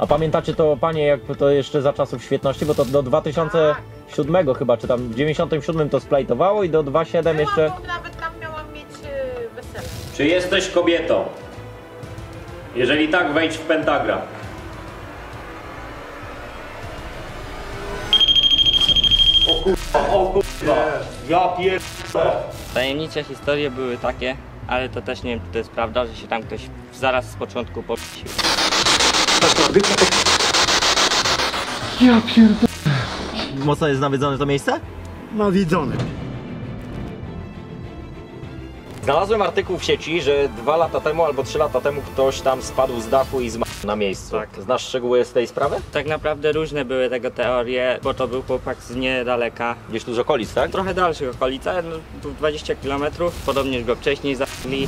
A pamiętacie to, panie, jak to jeszcze za czasów świetności, bo to do 2007 chyba, czy tam w 97 to splajtowało i do 2007 jeszcze... Bo nawet tam miałam mieć wesele. Czy jesteś kobietą? Jeżeli tak, wejdź w pentagram. O kurwa, ja pierdolę. Tajemnicze historie były takie, ale to też nie wiem, czy to jest prawda, że się tam ktoś zaraz z początku poprosił. Ja pierdolę. Mocno jest nawiedzone to miejsce? Nawiedzone. Znalazłem artykuł w sieci, że 2 lata temu albo 3 lata temu ktoś tam spadł z dachu i zmarł na miejscu. Tak. Znasz szczegóły z tej sprawy? Tak naprawdę różne były tego teorie, bo to był chłopak z niedaleka. Gdzieś tu z okolic, tak? Trochę dalszych okolic, ale no, tu 20 km, podobnież go wcześniej zabili.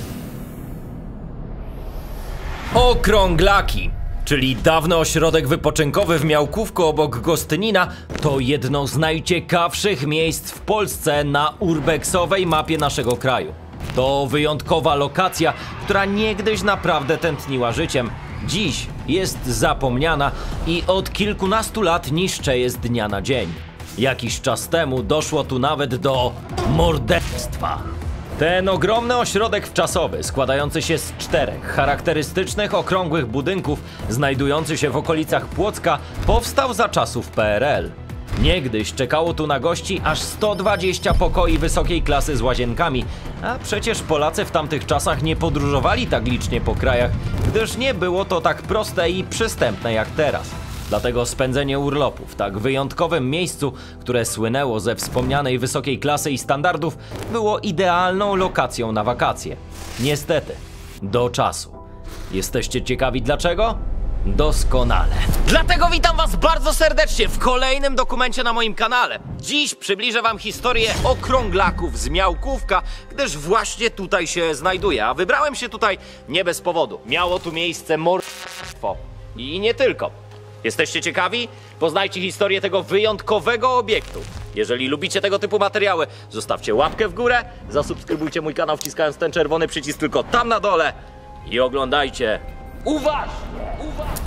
Okrąglaki, czyli dawny ośrodek wypoczynkowy w Miałkówku obok Gostynina, to jedno z najciekawszych miejsc w Polsce na urbexowej mapie naszego kraju. To wyjątkowa lokacja, która niegdyś naprawdę tętniła życiem. Dziś jest zapomniana i od kilkunastu lat niszczeje z dnia na dzień. Jakiś czas temu doszło tu nawet do morderstwa. Ten ogromny ośrodek wczasowy, składający się z 4 charakterystycznych okrągłych budynków, znajdujący się w okolicach Płocka, powstał za czasów PRL. Niegdyś czekało tu na gości aż 120 pokoi wysokiej klasy z łazienkami, a przecież Polacy w tamtych czasach nie podróżowali tak licznie po krajach, gdyż nie było to tak proste i przystępne jak teraz. Dlatego spędzenie urlopu w tak wyjątkowym miejscu, które słynęło ze wspomnianej wysokiej klasy i standardów, było idealną lokacją na wakacje. Niestety, do czasu. Jesteście ciekawi dlaczego? Doskonale. Dlatego witam was bardzo serdecznie w kolejnym dokumencie na moim kanale. Dziś przybliżę wam historię okrąglaków z Miałkówka, gdyż właśnie tutaj się znajduję, a wybrałem się tutaj nie bez powodu. Miało tu miejsce morderstwo. I nie tylko. Jesteście ciekawi? Poznajcie historię tego wyjątkowego obiektu. Jeżeli lubicie tego typu materiały, zostawcie łapkę w górę, zasubskrybujcie mój kanał wciskając ten czerwony przycisk tylko tam na dole i oglądajcie uważnie, uważnie.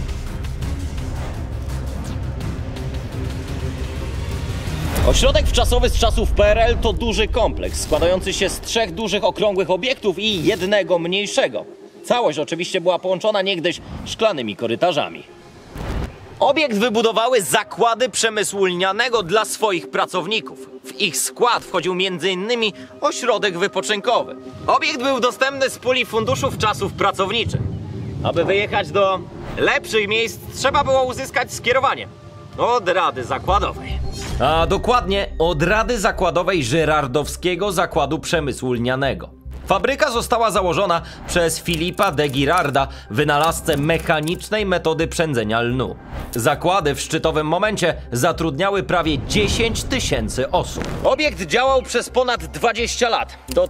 Ośrodek wczasowy z czasów PRL to duży kompleks składający się z 3 dużych okrągłych obiektów i jednego mniejszego. Całość oczywiście była połączona niegdyś szklanymi korytarzami. Obiekt wybudowały zakłady przemysłu lnianego dla swoich pracowników. W ich skład wchodził m.in. ośrodek wypoczynkowy. Obiekt był dostępny z puli funduszów czasów pracowniczych. Aby wyjechać do lepszych miejsc, trzeba było uzyskać skierowanie od Rady Zakładowej. A dokładnie od Rady Zakładowej Żyrardowskiego Zakładu Przemysłu Lnianego. Fabryka została założona przez Filipa de Girarda, wynalazcę mechanicznej metody przędzenia lnu. Zakłady w szczytowym momencie zatrudniały prawie 10 000 osób. Obiekt działał przez ponad 20 lat, do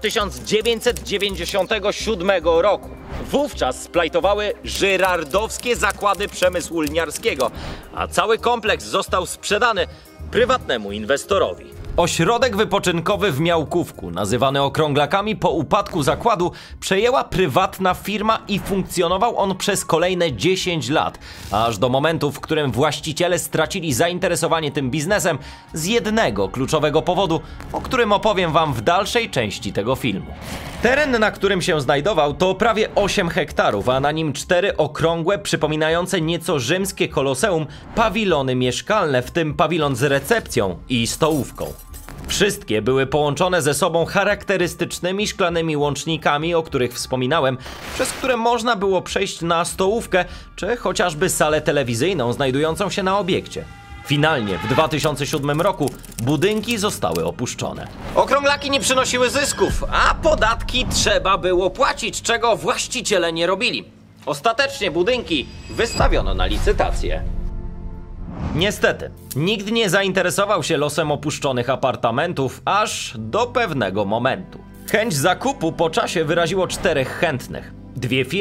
1997 roku. Wówczas splajtowały żyrardowskie zakłady przemysłu lniarskiego, a cały kompleks został sprzedany prywatnemu inwestorowi. Ośrodek wypoczynkowy w Miałkówku, nazywany okrąglakami po upadku zakładu, przejęła prywatna firma i funkcjonował on przez kolejne 10 lat, aż do momentu, w którym właściciele stracili zainteresowanie tym biznesem z jednego kluczowego powodu, o którym opowiem wam w dalszej części tego filmu. Teren, na którym się znajdował, to prawie 8 hektarów, a na nim 4 okrągłe, przypominające nieco rzymskie koloseum, pawilony mieszkalne, w tym pawilon z recepcją i stołówką. Wszystkie były połączone ze sobą charakterystycznymi szklanymi łącznikami, o których wspominałem, przez które można było przejść na stołówkę, czy chociażby salę telewizyjną znajdującą się na obiekcie. Finalnie w 2007 roku budynki zostały opuszczone. Okrąglaki nie przynosiły zysków, a podatki trzeba było płacić, czego właściciele nie robili. Ostatecznie budynki wystawiono na licytację. Niestety, nikt nie zainteresował się losem opuszczonych apartamentów aż do pewnego momentu. Chęć zakupu po czasie wyraziło 4 chętnych. 2 firmy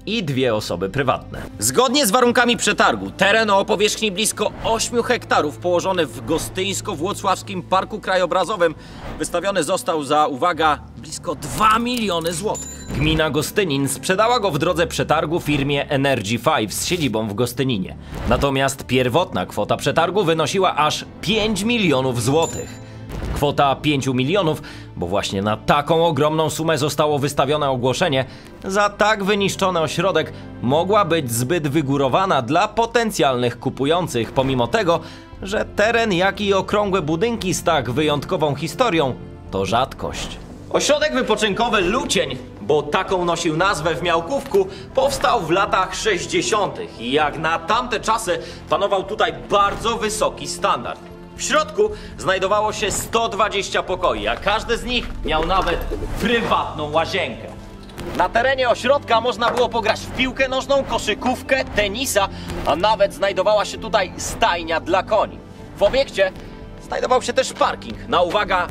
i 2 osoby prywatne. Zgodnie z warunkami przetargu, teren o powierzchni blisko 8 hektarów położony w Gostyńsko-Włocławskim Parku Krajobrazowym wystawiony został za, uwaga, blisko 2 miliony złotych. Gmina Gostynin sprzedała go w drodze przetargu firmie Energy 5 z siedzibą w Gostyninie. Natomiast pierwotna kwota przetargu wynosiła aż 5 milionów złotych. Kwota 5 milionów, bo właśnie na taką ogromną sumę zostało wystawione ogłoszenie, za tak wyniszczony ośrodek mogła być zbyt wygórowana dla potencjalnych kupujących, pomimo tego, że teren, jak i okrągłe budynki z tak wyjątkową historią to rzadkość. Ośrodek wypoczynkowy Lucień, bo taką nosił nazwę w Miałkówku, powstał w latach 60. i jak na tamte czasy panował tutaj bardzo wysoki standard. W środku znajdowało się 120 pokoi, a każdy z nich miał nawet prywatną łazienkę. Na terenie ośrodka można było pograć w piłkę nożną, koszykówkę, tenisa, a nawet znajdowała się tutaj stajnia dla koni. W obiekcie znajdował się też parking na, uwaga,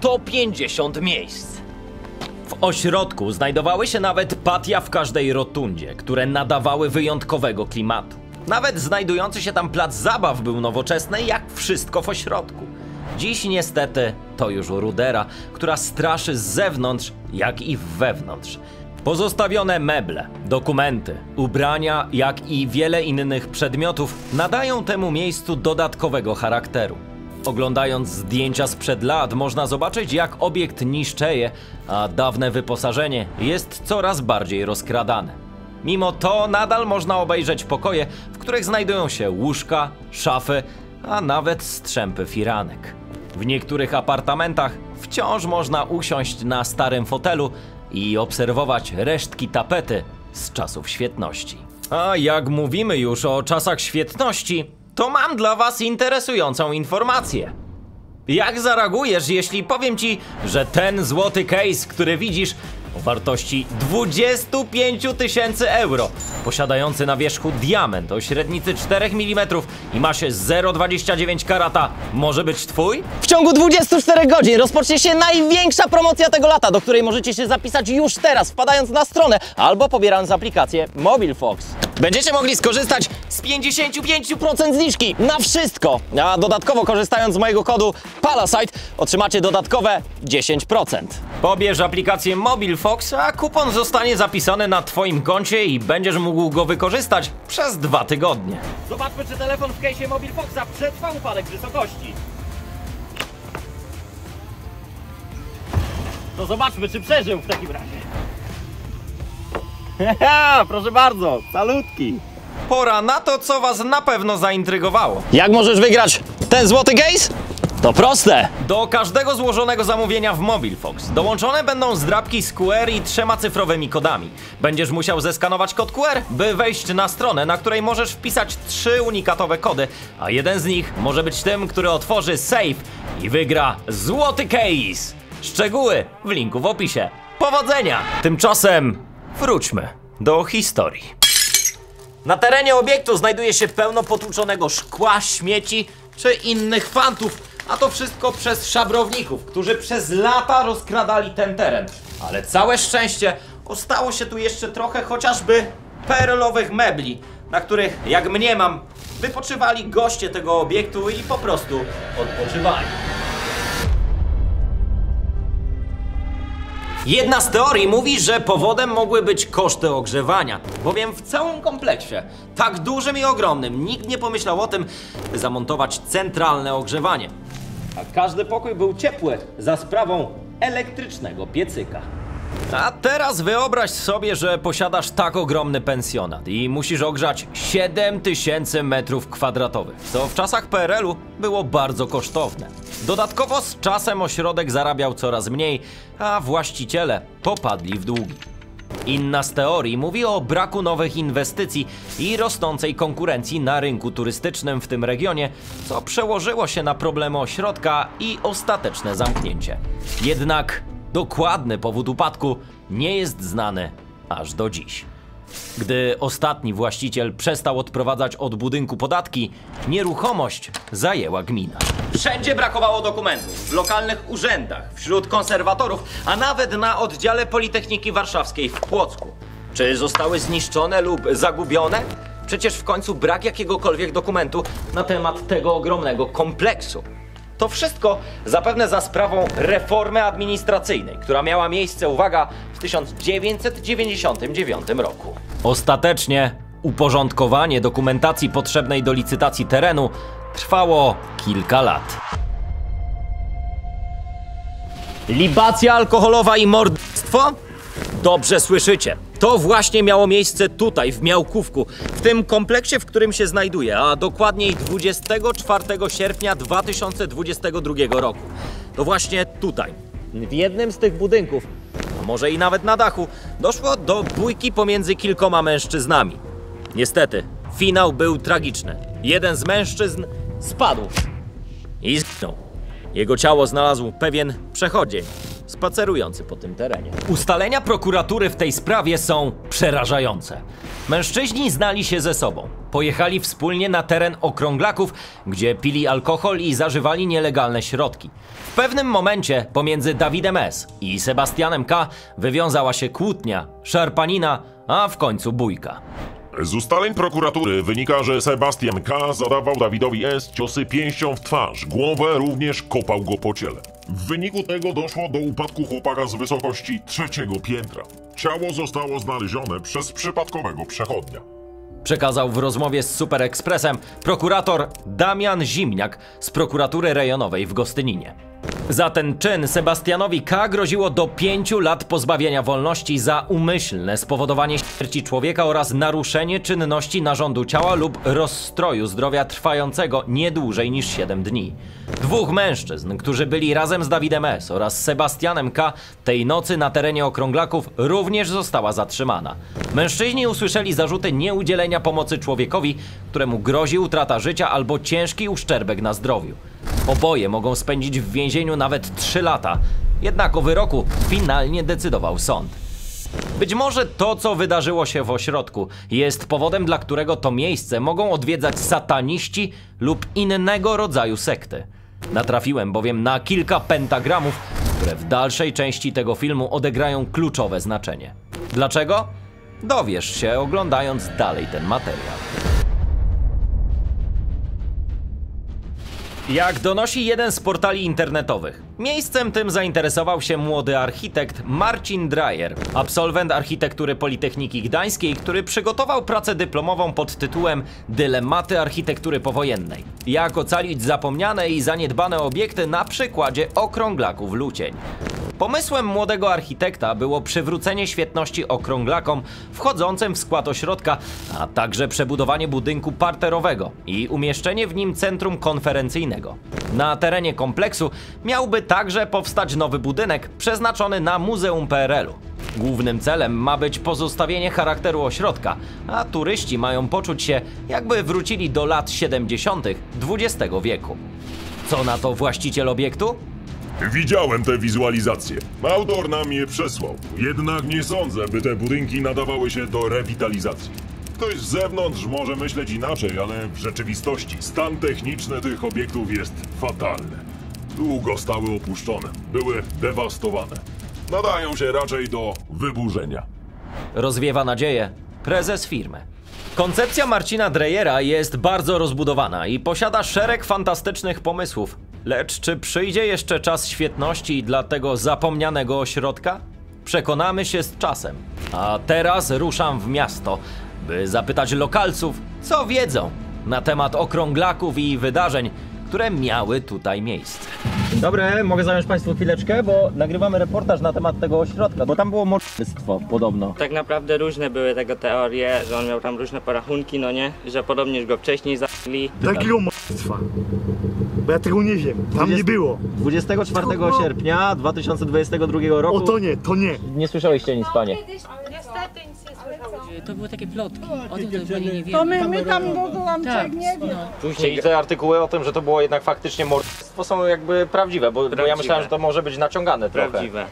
150 miejsc. W ośrodku znajdowały się nawet patia w każdej rotundzie, które nadawały wyjątkowego klimatu. Nawet znajdujący się tam plac zabaw był nowoczesny, jak wszystko w ośrodku. Dziś niestety to już rudera, która straszy z zewnątrz, jak i wewnątrz. Pozostawione meble, dokumenty, ubrania, jak i wiele innych przedmiotów nadają temu miejscu dodatkowego charakteru. Oglądając zdjęcia sprzed lat, można zobaczyć, jak obiekt niszczeje, a dawne wyposażenie jest coraz bardziej rozkradane. Mimo to nadal można obejrzeć pokoje, w których znajdują się łóżka, szafy, a nawet strzępy firanek. W niektórych apartamentach wciąż można usiąść na starym fotelu i obserwować resztki tapety z czasów świetności. A jak mówimy już o czasach świetności, to mam dla was interesującą informację. Jak zareagujesz, jeśli powiem ci, że ten złoty case, który widzisz, o wartości 25 000 euro, posiadający na wierzchu diament o średnicy 4 mm i masie 0,29 karata, może być twój? W ciągu 24 godzin rozpocznie się największa promocja tego lata, do której możecie się zapisać już teraz, wpadając na stronę albo pobierając aplikację MobileFox. Będziecie mogli skorzystać z 55% zniżki na wszystko, a dodatkowo korzystając z mojego kodu PALASITE otrzymacie dodatkowe 10%. Pobierz aplikację MobileFox, a kupon zostanie zapisany na twoim koncie i będziesz mógł go wykorzystać przez 2 tygodnie. Zobaczmy, czy telefon w case'ie MobileFoxa przetrwa upadek wysokości. To zobaczmy, czy przeżył w takim razie. Haha, proszę bardzo, salutki. Pora na to, co was na pewno zaintrygowało. Jak możesz wygrać ten złoty case? To proste! Do każdego złożonego zamówienia w MobileFox dołączone będą zdrabki z QR i 3 cyfrowymi kodami. Będziesz musiał zeskanować kod QR, by wejść na stronę, na której możesz wpisać 3 unikatowe kody, a jeden z nich może być tym, który otworzy safe i wygra złoty case. Szczegóły w linku w opisie. Powodzenia! Tymczasem wróćmy do historii. Na terenie obiektu znajduje się pełno potłuczonego szkła, śmieci czy innych fantów, a to wszystko przez szabrowników, którzy przez lata rozkradali ten teren. Ale całe szczęście ostało się tu jeszcze trochę chociażby perlowych mebli, na których, jak mniemam, wypoczywali goście tego obiektu i po prostu odpoczywali. Jedna z teorii mówi, że powodem mogły być koszty ogrzewania, bowiem w całym kompleksie, tak dużym i ogromnym, nikt nie pomyślał o tym, by zamontować centralne ogrzewanie. A każdy pokój był ciepły za sprawą elektrycznego piecyka. A teraz wyobraź sobie, że posiadasz tak ogromny pensjonat i musisz ogrzać 7000 m2, co w czasach PRL-u było bardzo kosztowne. Dodatkowo z czasem ośrodek zarabiał coraz mniej, a właściciele popadli w długi. Inna z teorii mówi o braku nowych inwestycji i rosnącej konkurencji na rynku turystycznym w tym regionie, co przełożyło się na problemy ośrodka i ostateczne zamknięcie. Jednak dokładny powód upadku nie jest znany aż do dziś. Gdy ostatni właściciel przestał odprowadzać od budynku podatki, nieruchomość zajęła gmina. Wszędzie brakowało dokumentów, w lokalnych urzędach, wśród konserwatorów, a nawet na oddziale Politechniki Warszawskiej w Płocku. Czy zostały zniszczone lub zagubione? Przecież w końcu brak jakiegokolwiek dokumentu na temat tego ogromnego kompleksu. To wszystko zapewne za sprawą reformy administracyjnej, która miała miejsce, uwaga, w 1999 roku. Ostatecznie uporządkowanie dokumentacji potrzebnej do licytacji terenu trwało kilka lat. Libacja alkoholowa i morderstwo? Dobrze słyszycie. To właśnie miało miejsce tutaj, w Miałkówku, w tym kompleksie, w którym się znajduję, a dokładniej 24 sierpnia 2022 roku. To właśnie tutaj, w jednym z tych budynków, a może i nawet na dachu, doszło do bójki pomiędzy kilkoma mężczyznami. Niestety, finał był tragiczny. Jeden z mężczyzn spadł i zginął. Jego ciało znalazł pewien przechodzień spacerujący po tym terenie. Ustalenia prokuratury w tej sprawie są przerażające. Mężczyźni znali się ze sobą. Pojechali wspólnie na teren Okrąglaków, gdzie pili alkohol i zażywali nielegalne środki. W pewnym momencie pomiędzy Dawidem S. i Sebastianem K. wywiązała się kłótnia, szarpanina, a w końcu bójka. Z ustaleń prokuratury wynika, że Sebastian K. zadawał Dawidowi S. ciosy pięścią w twarz, głowę również kopał go po ciele. W wyniku tego doszło do upadku chłopaka z wysokości 3. piętra. Ciało zostało znalezione przez przypadkowego przechodnia. Przekazał w rozmowie z Super Expressem prokurator Damian Zimniak z prokuratury rejonowej w Gostyninie. Za ten czyn Sebastianowi K. groziło do 5 lat pozbawienia wolności za umyślne spowodowanie śmierci człowieka oraz naruszenie czynności narządu ciała lub rozstroju zdrowia trwającego nie dłużej niż 7 dni. Dwóch mężczyzn, którzy byli razem z Dawidem S. oraz Sebastianem K. tej nocy na terenie Okrąglaków, również została zatrzymana. Mężczyźni usłyszeli zarzuty nieudzielenia pomocy człowiekowi, któremu grozi utrata życia albo ciężki uszczerbek na zdrowiu. Oboje mogą spędzić w więzieniu nawet 3 lata, jednak o wyroku finalnie decydował sąd. Być może to, co wydarzyło się w ośrodku, jest powodem, dla którego to miejsce mogą odwiedzać sataniści lub innego rodzaju sekty. Natrafiłem bowiem na kilka pentagramów, które w dalszej części tego filmu odegrają kluczowe znaczenie. Dlaczego? Dowiesz się, oglądając dalej ten materiał. Jak donosi jeden z portali internetowych, miejscem tym zainteresował się młody architekt Marcin Dreyer, absolwent architektury Politechniki Gdańskiej, który przygotował pracę dyplomową pod tytułem Dylematy architektury powojennej. Jak ocalić zapomniane i zaniedbane obiekty na przykładzie Okrąglaków Lucień. Pomysłem młodego architekta było przywrócenie świetności okrąglakom wchodzącym w skład ośrodka, a także przebudowanie budynku parterowego i umieszczenie w nim centrum konferencyjnego. Na terenie kompleksu miałby także powstać nowy budynek przeznaczony na Muzeum PRL-u. Głównym celem ma być pozostawienie charakteru ośrodka, a turyści mają poczuć się, jakby wrócili do lat 70. XX wieku. Co na to właściciel obiektu? Widziałem te wizualizacje. Autor nam je przesłał. Jednak nie sądzę, by te budynki nadawały się do rewitalizacji. Ktoś z zewnątrz może myśleć inaczej, ale w rzeczywistości stan techniczny tych obiektów jest fatalny. Długo stały opuszczone, były dewastowane. Nadają się raczej do wyburzenia. Rozwiewa nadzieję prezes firmy. Koncepcja Marcina Dreyera jest bardzo rozbudowana i posiada szereg fantastycznych pomysłów. Lecz czy przyjdzie jeszcze czas świetności dla tego zapomnianego ośrodka? Przekonamy się z czasem. A teraz ruszam w miasto, by zapytać lokalców, co wiedzą na temat okrąglaków i wydarzeń, które miały tutaj miejsce. Dzień dobry, mogę zająć Państwu chwileczkę, bo nagrywamy reportaż na temat tego ośrodka, bo tam było morderstwo podobno. Tak naprawdę różne były tego teorie, że on miał tam różne porachunki, no nie? Że podobnież go wcześniej zabili. Takiego m***stwa. Bo ja tego nie wiem, tam nie było. 24 sierpnia 2022 roku. O to nie, to nie. Nie słyszeliście nic, panie. Niestety nic nie słyszałam. To były takie plotki, o tym to pani nie wie. To my tam byłam, Tak, nie wiem. Czyli te artykuły o tym, że to było jednak faktycznie morderstwo, są jakby prawdziwe, bo ja myślałem, że to może być naciągane trochę. Prawdziwe.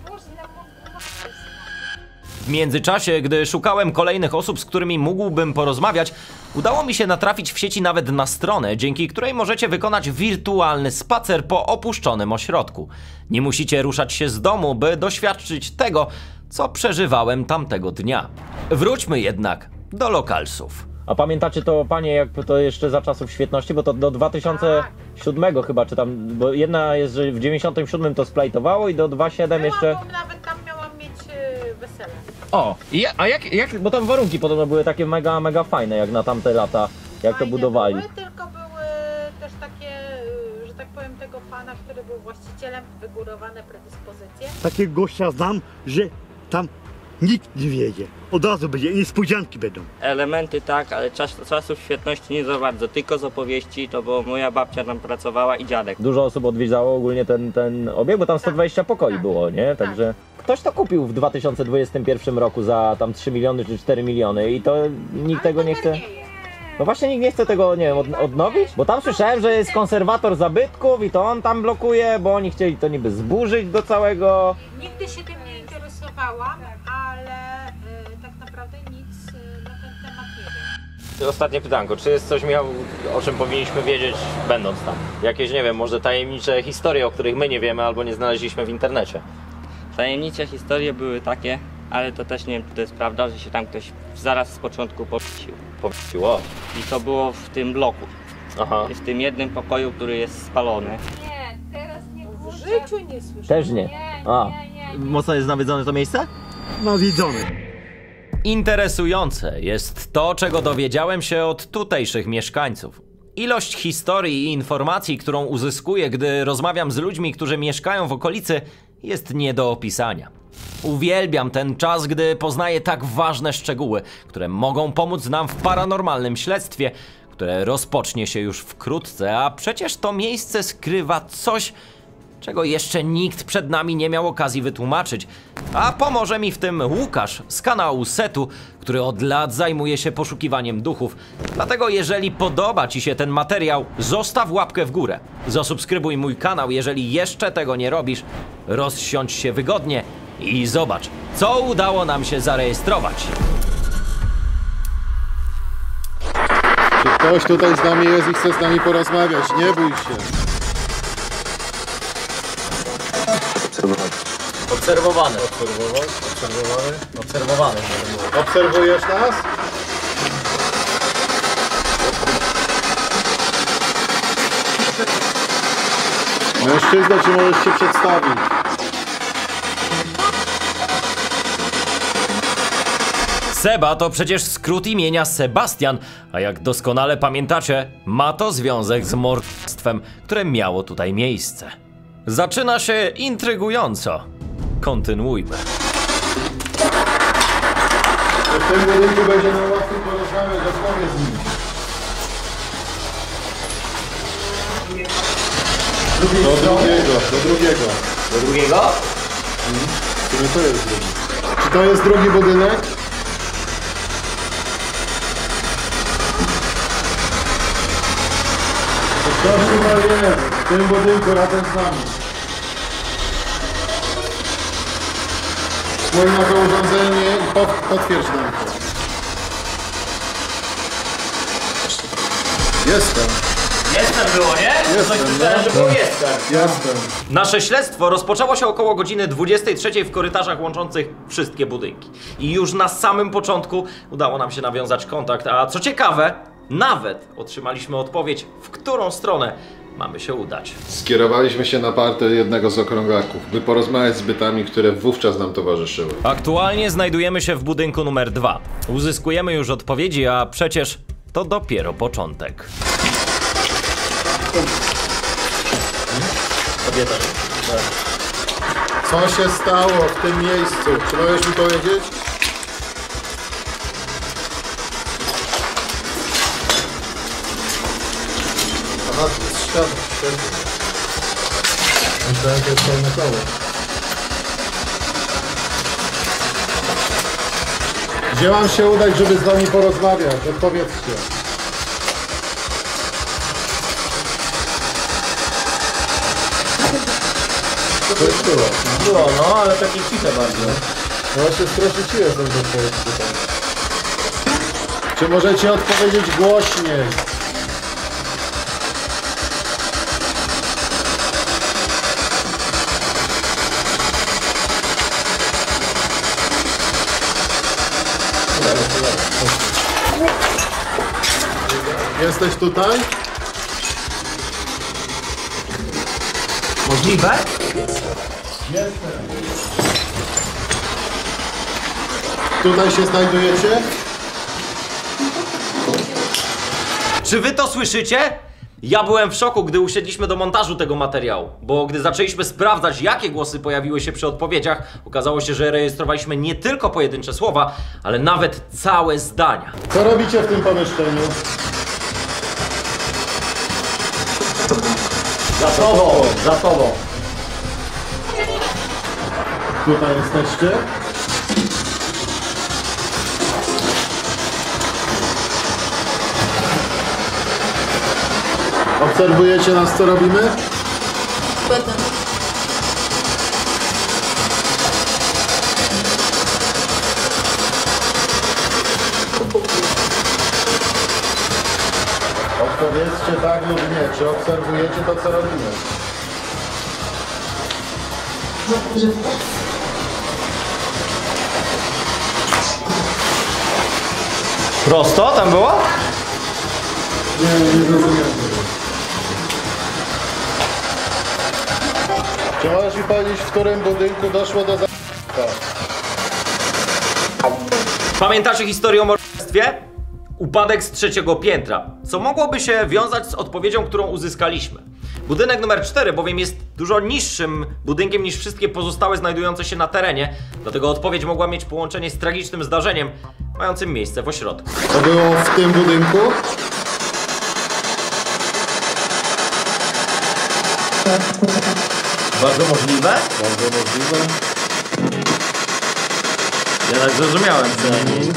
W międzyczasie, gdy szukałem kolejnych osób, z którymi mógłbym porozmawiać, udało mi się natrafić w sieci nawet na stronę, dzięki której możecie wykonać wirtualny spacer po opuszczonym ośrodku. Nie musicie ruszać się z domu, by doświadczyć tego, co przeżywałem tamtego dnia. Wróćmy jednak do lokalsów. A pamiętacie to, panie, jak to jeszcze za czasów świetności, bo to do 2007 chyba, czy tam, bo jedna jest, że w 97 to splajtowało i do 2007 jeszcze... Bo nawet tam miałam mieć wesele. O, a jak, bo tam warunki podobno były takie mega fajne, jak na tamte lata, jak to Fajne budowali. Były, tylko były też takie, że tak powiem, tego pana, który był właścicielem, wygórowane predyspozycje. Takiego gościa znam, że tam nikt nie wiedzie. Od razu będzie, niespodzianki będą. Elementy tak, ale czasów świetności nie za bardzo, tylko z opowieści, to bo moja babcia tam pracowała i dziadek. Dużo osób odwiedzało ogólnie ten obiekt, bo tam 120 pokoi było, nie? Także ktoś to kupił w 2021 roku za tam 3 miliony czy 4 miliony i to nikt tego nie chce... No właśnie nikt nie chce tego, nie wiem, odnowić? Bo tam słyszałem, że jest konserwator zabytków i to on tam blokuje, bo oni chcieli to niby zburzyć do całego... Nigdy się tym nie interesowałam, ale tak naprawdę nic na ten temat nie wiem. Ostatnie pytanko, czy jest coś, Michał, o czym powinniśmy wiedzieć, będąc tam? Jakieś, nie wiem, może tajemnicze historie, o których my nie wiemy albo nie znaleźliśmy w internecie? Tajemnicze historie były takie, ale to też nie wiem, czy to jest prawda, że się tam ktoś zaraz z początku powiesił. Powiesiło. I to było w tym bloku. Aha. W tym jednym pokoju, który jest spalony. Nie, teraz nie W życiu nie słyszałam. Też nie. A. Mocno jest nawiedzone to miejsce? Nawiedzony. Interesujące jest to, czego dowiedziałem się od tutejszych mieszkańców. Ilość historii i informacji, którą uzyskuję, gdy rozmawiam z ludźmi, którzy mieszkają w okolicy, jest nie do opisania. Uwielbiam ten czas, gdy poznaję tak ważne szczegóły, które mogą pomóc nam w paranormalnym śledztwie, które rozpocznie się już wkrótce, a przecież to miejsce skrywa coś, czego jeszcze nikt przed nami nie miał okazji wytłumaczyć. A pomoże mi w tym Łukasz z kanału Setu, który od lat zajmuje się poszukiwaniem duchów. Dlatego jeżeli podoba Ci się ten materiał, zostaw łapkę w górę. Zasubskrybuj mój kanał, jeżeli jeszcze tego nie robisz. Rozsiądź się wygodnie i zobacz, co udało nam się zarejestrować. Czy ktoś tutaj z nami jest i chce z nami porozmawiać? Nie bój się. Obserwowany. Obserwowany. Obserwujesz nas? Mężczyzna, czy możesz się przedstawić? Seba to przecież skrót imienia Sebastian, a jak doskonale pamiętacie, ma to związek z morderstwem, które miało tutaj miejsce. Zaczyna się intrygująco. Kontynuujmy. W tym budynku będzie nam łatwiej porozmawiać, odpowiedz mi. Do drugiego. Do drugiego? Czy to jest drugi? Czy to jest drugi budynek? Ktoś tutaj jest, w tym budynku razem z nami. Spójrz na to urządzenie i potwierdź nam to. Jestem. Jestem było, nie? Jestem, Coś myślałem, że było jestem. Jestem. Nasze śledztwo rozpoczęło się około godziny 23 w korytarzach łączących wszystkie budynki. I już na samym początku udało nam się nawiązać kontakt, a co ciekawe, nawet otrzymaliśmy odpowiedź, w którą stronę mamy się udać. Skierowaliśmy się na parter jednego z okrąglaków, by porozmawiać z bytami, które wówczas nam towarzyszyły. Aktualnie znajdujemy się w budynku numer 2. Uzyskujemy już odpowiedzi, a przecież to dopiero początek. Co się stało w tym miejscu? Czy możesz mi powiedzieć? Aha, to jest ściana. Myślałem, że jest pełne koło. Gdzie mam się udać, żeby z wami porozmawiać? Odpowiedzcie. Coś było. Było, no, ale takie ciche bardzo. No właśnie straszyciłem tą odpowiedź tutaj. Czy możecie odpowiedzieć głośniej? Jesteś tutaj? Możliwe? Jestem. Tutaj się znajdujecie? Czy wy to słyszycie? Ja byłem w szoku, gdy usiedliśmy do montażu tego materiału, bo gdy zaczęliśmy sprawdzać, jakie głosy pojawiły się przy odpowiedziach, okazało się, że rejestrowaliśmy nie tylko pojedyncze słowa, ale nawet całe zdania. Co robicie w tym pomieszczeniu? Za tobą, za tobą. Tutaj jesteście? Obserwujecie nas, co robimy? Odpowiedzcie tak lub nie. Czy obserwujecie to, co robimy? Prosto tam było? Nie zrozumiałem. Czy możesz mi powiedzieć, w którym budynku doszło do Pamiętacie historię o morderstwie? Upadek z 3. piętra, co mogłoby się wiązać z odpowiedzią, którą uzyskaliśmy. Budynek numer 4 bowiem jest dużo niższym budynkiem niż wszystkie pozostałe znajdujące się na terenie, dlatego odpowiedź mogła mieć połączenie z tragicznym zdarzeniem mającym miejsce w ośrodku. To było w tym budynku? Bardzo możliwe? Bardzo możliwe. Ja tak zrozumiałem przynajmniej.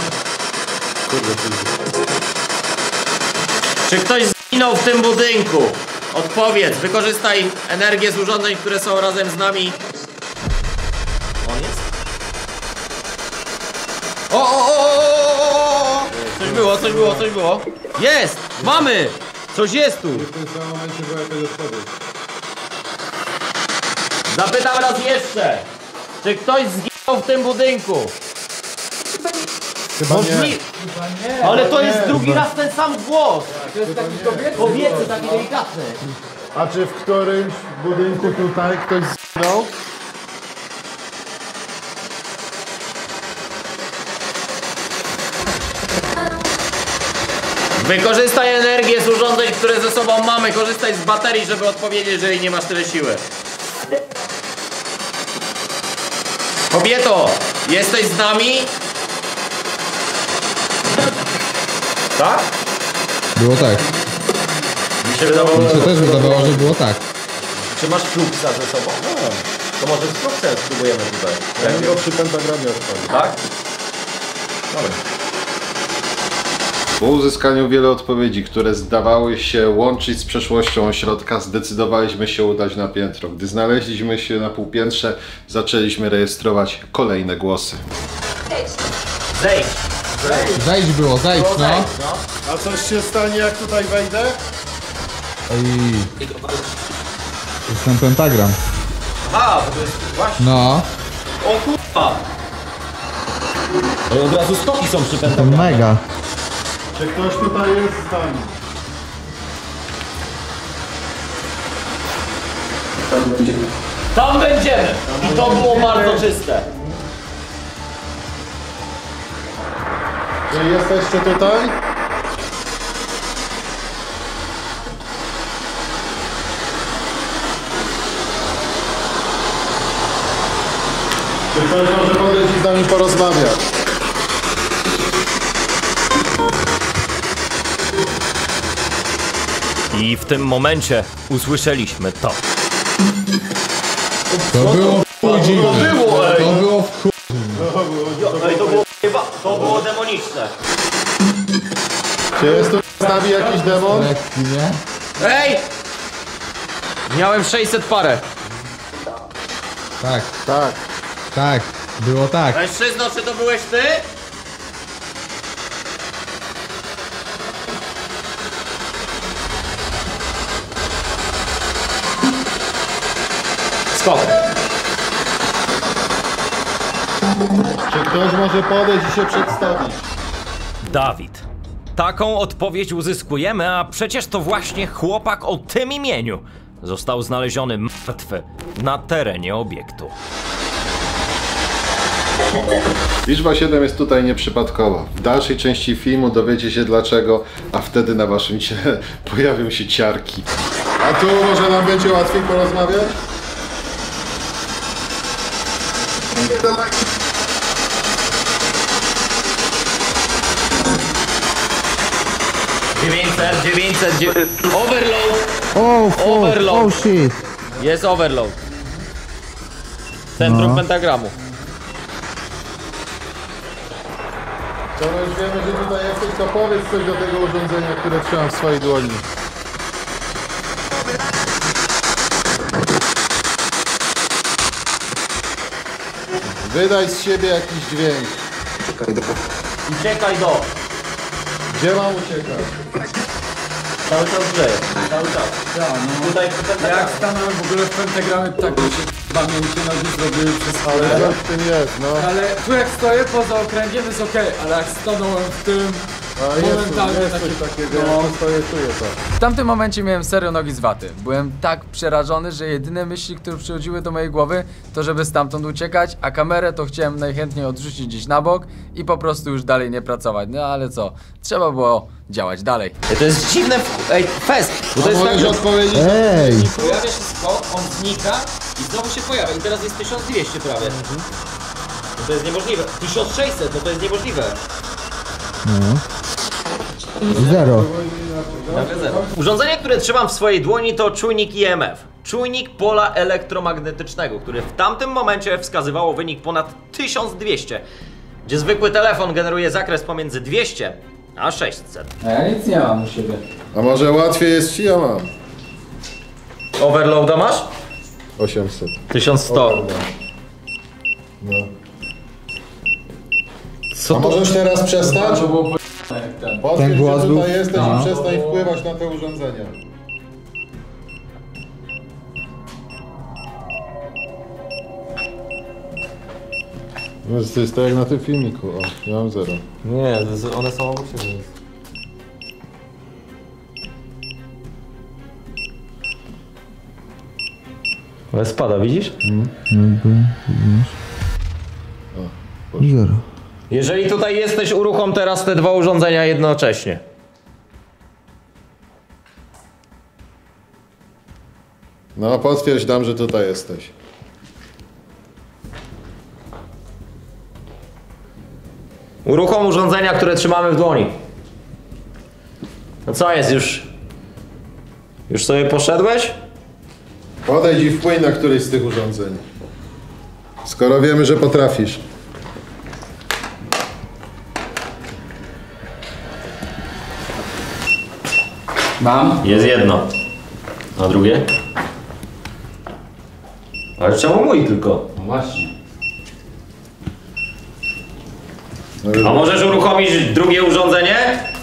Czy ktoś zginął w tym budynku? Odpowiedz, wykorzystaj energię z urządzeń, które są razem z nami. On jest? O! Coś było, coś było, coś było. Jest! Mamy! Coś jest tu! W tym samym momencie była jakaś odpowiedź. Zapytam raz jeszcze. Czy ktoś zginął w tym budynku? Chyba Możliwe. Ale to jest drugi raz ten sam głos. To jest taki kobiecy, taki delikatny. A czy w którymś budynku tutaj ktoś zginął? Wykorzystaj energię z urządzeń, które ze sobą mamy. Korzystaj z baterii, żeby odpowiedzieć, jeżeli nie masz tyle siły. Kobieto, jesteś z nami? Tak? Było tak. Mi się wydawało, Mi się też wydawało, że było tak. Czy masz fluksa ze sobą? No. To może z fluksem spróbujemy tutaj. Ja go przy pentagramie odpalił. Tak? Dobra. Po uzyskaniu wielu odpowiedzi, które zdawały się łączyć z przeszłością ośrodka, zdecydowaliśmy się udać na piętro. Gdy znaleźliśmy się na półpiętrze, zaczęliśmy rejestrować kolejne głosy. Zejdź! Zejdź było, zejdź, no. A coś się stanie, jak tutaj wejdę? Ej. Jest ten pentagram. Aha, to jest właśnie. No. O kurwa! Od razu skoki są przy To pentagramie. mega. Czy ktoś tutaj jest z nami? Tam będziemy! I to było bardzo czyste. Czy jesteście tutaj? Czy ktoś może podejść i z nami porozmawiać? I w tym momencie usłyszeliśmy to. To było w chuj dziwne. To było w chuj. Ej, to było demoniczne. Czy jest tu z nami jakiś demon? Lekki, nie? Ej! Miałem 600 parę. Tak, Tak. tak. Było tak. Mężczyzno, czy to byłeś ty? Skok. Czy ktoś może podejść i się przedstawić? Dawid. Taką odpowiedź uzyskujemy, a przecież to właśnie chłopak o tym imieniu został znaleziony martwy na terenie obiektu. Liczba 7 jest tutaj nieprzypadkowa. W dalszej części filmu dowiecie się dlaczego, a wtedy na waszym ciele pojawią się ciarki. A tu może nam będzie łatwiej porozmawiać? 900, overload! Overload! Oh shit! Jest overload. Centrum pentagramu. To już wiemy, że tutaj jesteś, to powiedz coś do tego urządzenia, które trzymam w swojej dłoni. Wydaj z siebie jakiś dźwięk. Uciekaj do. Gdzie mam uciekać? Cały czas grzeje. Cały czas. Ja, no. Tutaj przy pentagramie. Jak stanąłem w ogóle w pentagramie, tak mi się pamięci nogi zrobiły przez chwilę. Ale coś w tym jest, no. Ale tu jak stoję poza okręgiem jest okej, ale jak stanąłem w tym, momentalnie jest takie... coś takiego, ja stoję, czuję to. W tamtym momencie miałem serio nogi z waty. Byłem tak przerażony, że jedyne myśli, które przychodziły do mojej głowy, to żeby stamtąd uciekać, a kamerę to chciałem najchętniej odrzucić gdzieś na bok i po prostu już dalej nie pracować. No ale co, trzeba było działać dalej. To jest dziwne, fest, bo to jest tak, że odpowiedzieć? Ej! pojawia się skok, on znika i znowu się pojawia i teraz jest 1200 prawie. No to jest niemożliwe. 1600, no to jest niemożliwe. Zero. Nagle zero. Urządzenie, które trzymam w swojej dłoni, to czujnik EMF. Czujnik pola elektromagnetycznego, który w tamtym momencie wskazywało wynik ponad 1200, gdzie zwykły telefon generuje zakres pomiędzy 200 a 600. A ja nic nie mam u siebie. A może łatwiej jest ci, ja mam. Overloada masz? 800. 1100. No. Co A to? możesz teraz przestać? To było jak ten. Potwierdź, głos że był- tutaj jesteś No. i przestań wpływać na te urządzenia. No, to jest tak jak na tym filmiku. O, ja mam 0. Nie, one są obok siebie. Ale spada, widzisz? Zero. Jeżeli tutaj jesteś, uruchom teraz te dwa urządzenia jednocześnie. No, potwierdź nam, że tutaj jesteś. Uruchom urządzenia, które trzymamy w dłoni. No co jest, już sobie poszedłeś? Podejdź i wpłyń na któreś z tych urządzeń. Skoro wiemy, że potrafisz. Mam? Jest jedno. A drugie? Ale czemu mój tylko? No właśnie. A możesz uruchomić drugie urządzenie?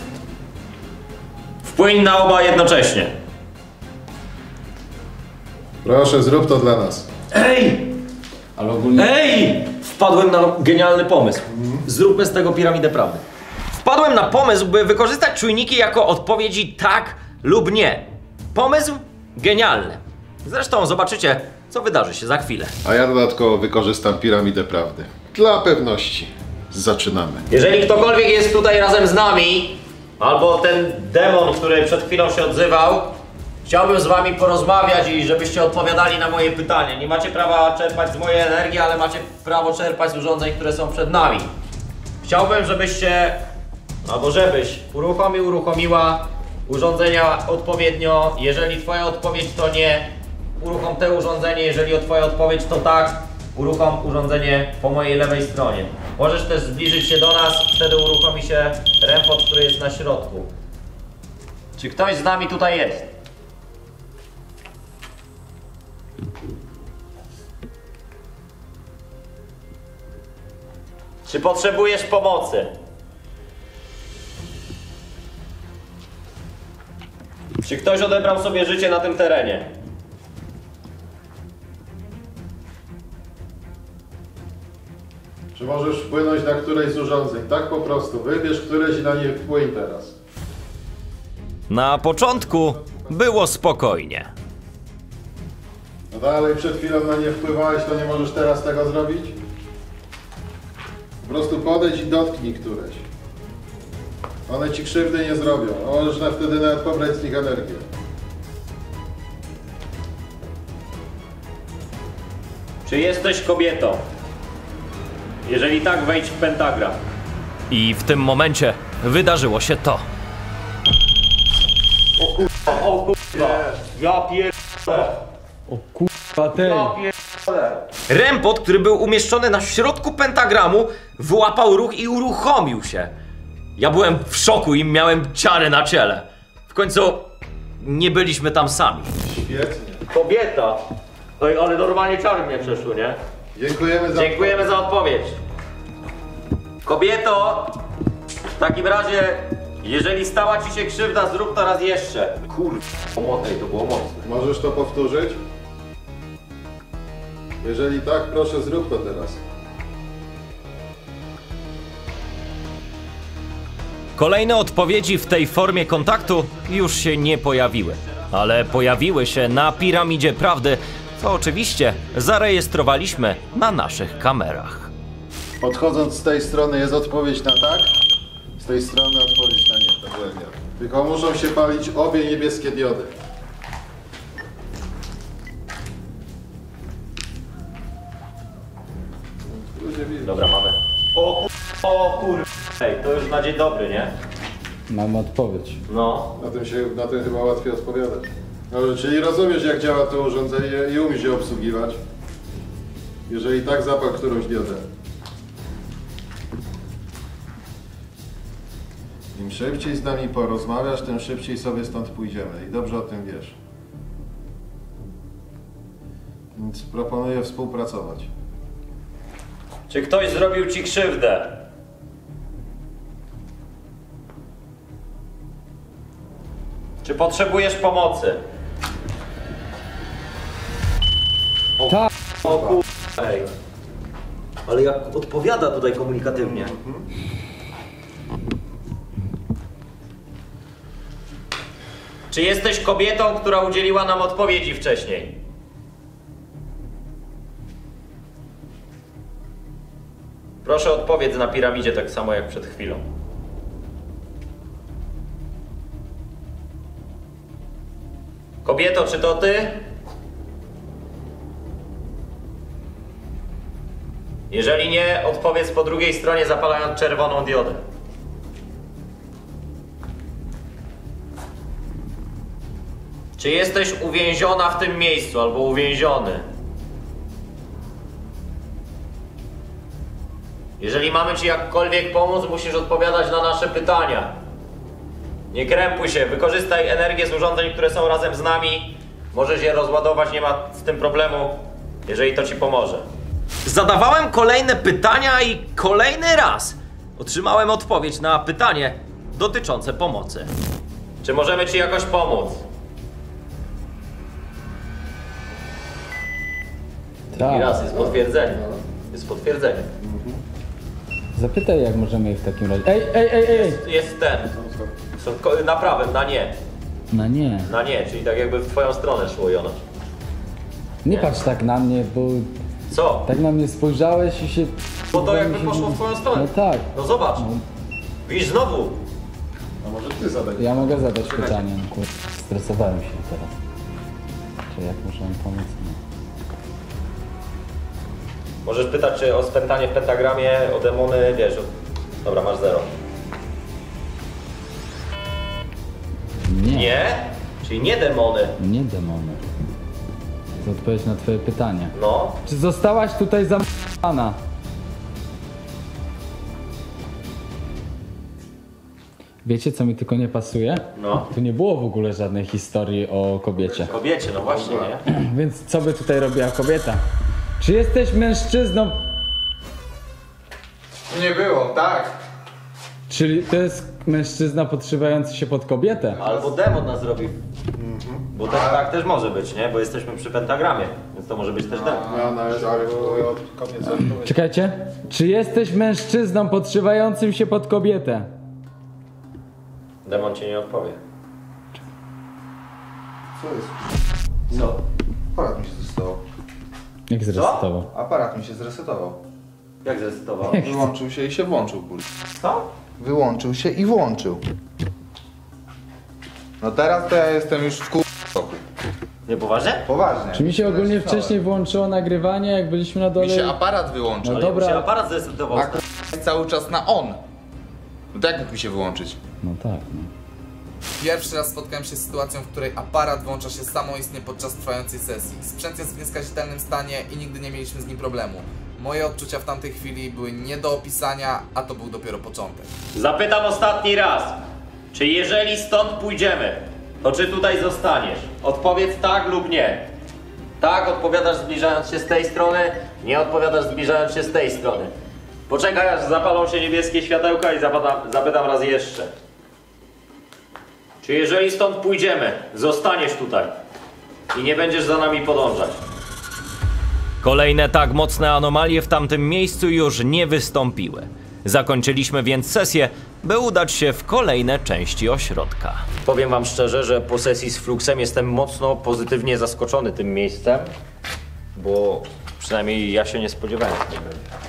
Wpłyń na oba jednocześnie. Proszę, zrób to dla nas. Ej! Ale ogólnie... Ej! Wpadłem na genialny pomysł. Zróbmy z tego piramidę prawdy. Wpadłem na pomysł, by wykorzystać czujniki jako odpowiedzi tak lub nie. Pomysł genialny. Zresztą zobaczycie, co wydarzy się za chwilę. A ja dodatkowo wykorzystam piramidę prawdy. Dla pewności. Zaczynamy. Jeżeli ktokolwiek jest tutaj razem z nami, albo ten demon, który przed chwilą się odzywał, chciałbym z wami porozmawiać i żebyście odpowiadali na moje pytanie. Nie macie prawa czerpać z mojej energii, ale macie prawo czerpać z urządzeń, które są przed nami. Chciałbym, żebyście, albo żebyś uruchomiła urządzenia odpowiednio. Jeżeli twoja odpowiedź to nie, uruchom te urządzenie. Jeżeli twoja odpowiedź to tak, uruchom urządzenie po mojej lewej stronie. Możesz też zbliżyć się do nas, wtedy uruchomi się rempot, który jest na środku. Czy ktoś z nami tutaj jest? Czy potrzebujesz pomocy? Czy ktoś odebrał sobie życie na tym terenie? Czy możesz wpłynąć na któreś z urządzeń? Tak po prostu. Wybierz któreś i na nie wpłyń teraz. Na początku było spokojnie. No dalej przed chwilą na nie wpływałeś, to nie możesz teraz tego zrobić? Po prostu podejdź i dotknij któreś. One ci krzywdy nie zrobią, a możesz wtedy nawet pobrać z nich energię. Czy jesteś kobietą? Jeżeli tak, wejdź w pentagram. I w tym momencie wydarzyło się to. O kurwa! Ja pierdolę! O kurwa, ty! Ja pierdolę! Rempot, który był umieszczony na środku pentagramu, wyłapał ruch i uruchomił się. Ja byłem w szoku i miałem ciarę na ciele. W końcu nie byliśmy tam sami. Świetnie. Kobieta! Oj, ale normalnie czary mnie przeszły, nie? Dziękujemy za odpowiedź. Kobieto, w takim razie, jeżeli stała ci się krzywda, zrób to raz jeszcze. Kurwa, to było mocne. Możesz to powtórzyć? Jeżeli tak, proszę zrób to teraz. Kolejne odpowiedzi w tej formie kontaktu już się nie pojawiły. Ale pojawiły się na Piramidzie Prawdy, co oczywiście zarejestrowaliśmy na naszych kamerach. Podchodząc z tej strony jest odpowiedź na tak, z tej strony odpowiedź na nie, to byłem ja. Tylko muszą się palić obie niebieskie diody. Dobra, mamy. O kur... Ej, to już na dzień dobry, nie? Mamy odpowiedź. No. Na tym chyba łatwiej odpowiadać. Dobrze, czyli rozumiesz, jak działa to urządzenie i umiesz je obsługiwać? Jeżeli tak, zapal którąś diodę. Im szybciej z nami porozmawiasz, tym szybciej sobie stąd pójdziemy i dobrze o tym wiesz. Więc proponuję współpracować. Czy ktoś zrobił ci krzywdę? Czy potrzebujesz pomocy? Tak. O kur... Ej. Ale jak odpowiada tutaj komunikatywnie. Czy jesteś kobietą, która udzieliła nam odpowiedzi wcześniej? Proszę odpowiedz na piramidzie tak samo jak przed chwilą. Kobieto, czy to ty? Jeżeli nie, odpowiedz po drugiej stronie, zapalając czerwoną diodę. Czy jesteś uwięziona w tym miejscu albo uwięziony? Jeżeli mamy ci jakkolwiek pomóc, musisz odpowiadać na nasze pytania. Nie krępuj się, wykorzystaj energię z urządzeń, które są razem z nami. Możesz je rozładować, nie ma z tym problemu, jeżeli to ci pomoże. Zadawałem kolejne pytania i kolejny raz otrzymałem odpowiedź na pytanie dotyczące pomocy. Czy możemy ci jakoś pomóc? Tak. I raz, jest potwierdzenie. Jest potwierdzenie. Zapytaj, jak możemy jej w takim razie... Ej! Jest ten. Na prawym, na nie. No nie. Na nie, czyli tak jakby w twoją stronę szło, Jonasz. Nie patrz tak na mnie, bo... Co? Tak na mnie spojrzałeś i się... Bo to jakby poszło w twoją stronę. No tak. No zobacz. Widzisz znowu. A może ty zadać? Ja mogę zadać pytanie, no stresowałem się teraz. Czy jak możemy pomóc? No. Możesz pytać, czy o spętanie w pentagramie, o demony, wiesz. Dobra, masz 0. Nie. Nie? Czyli nie demony. Nie demony. To jest odpowiedź na twoje pytanie. No. Czy zostałaś tutaj zamknięta? Wiecie, co mi tylko nie pasuje? No. Tu nie było w ogóle żadnej historii o kobiecie. Kobiecie, no właśnie, nie? Więc co by tutaj robiła kobieta? Czy jesteś mężczyzną? Nie było, tak. Czyli to jest mężczyzna podszywający się pod kobietę? Albo demon nas zrobi. Bo tak też może być, nie? Bo jesteśmy przy pentagramie, więc to może być też demon. Czekajcie. Czy jesteś mężczyzną podszywającym się pod kobietę? Demon ci nie odpowie. Co jest? Co? Aparat mi się zresetował. Jak zresetował? Aparat mi się zresetował. Jak zresetował? Wyłączył się i się włączył, kurde. Co? Wyłączył się i włączył. No teraz to ja jestem już w kółku. Nie, poważnie? Poważnie. Czy mi się ogólnie Zresetował. wcześniej włączyło nagrywanie, jak byliśmy na dole? Mi się aparat wyłączył. No dobra. Się aparat zresetował. A jest cały czas na on. No to jak mógł mi się wyłączyć? No tak, no. Pierwszy raz spotkałem się z sytuacją, w której aparat włącza się samoistnie podczas trwającej sesji. Sprzęt jest w nieskazitelnym stanie i nigdy nie mieliśmy z nim problemu. Moje odczucia w tamtej chwili były nie do opisania, a to był dopiero początek. Zapytam ostatni raz. Czy jeżeli stąd pójdziemy, to czy tutaj zostaniesz? Odpowiedz tak lub nie. Tak, odpowiadasz zbliżając się z tej strony, nie odpowiadasz zbliżając się z tej strony. Poczekaj, aż zapalą się niebieskie światełka i zapytam raz jeszcze. Czy jeżeli stąd pójdziemy, zostaniesz tutaj i nie będziesz za nami podążać? Kolejne tak mocne anomalie w tamtym miejscu już nie wystąpiły. Zakończyliśmy więc sesję, by udać się w kolejne części ośrodka. Powiem wam szczerze, że po sesji z Fluxem jestem mocno pozytywnie zaskoczony tym miejscem, bo przynajmniej ja się nie spodziewałem tego.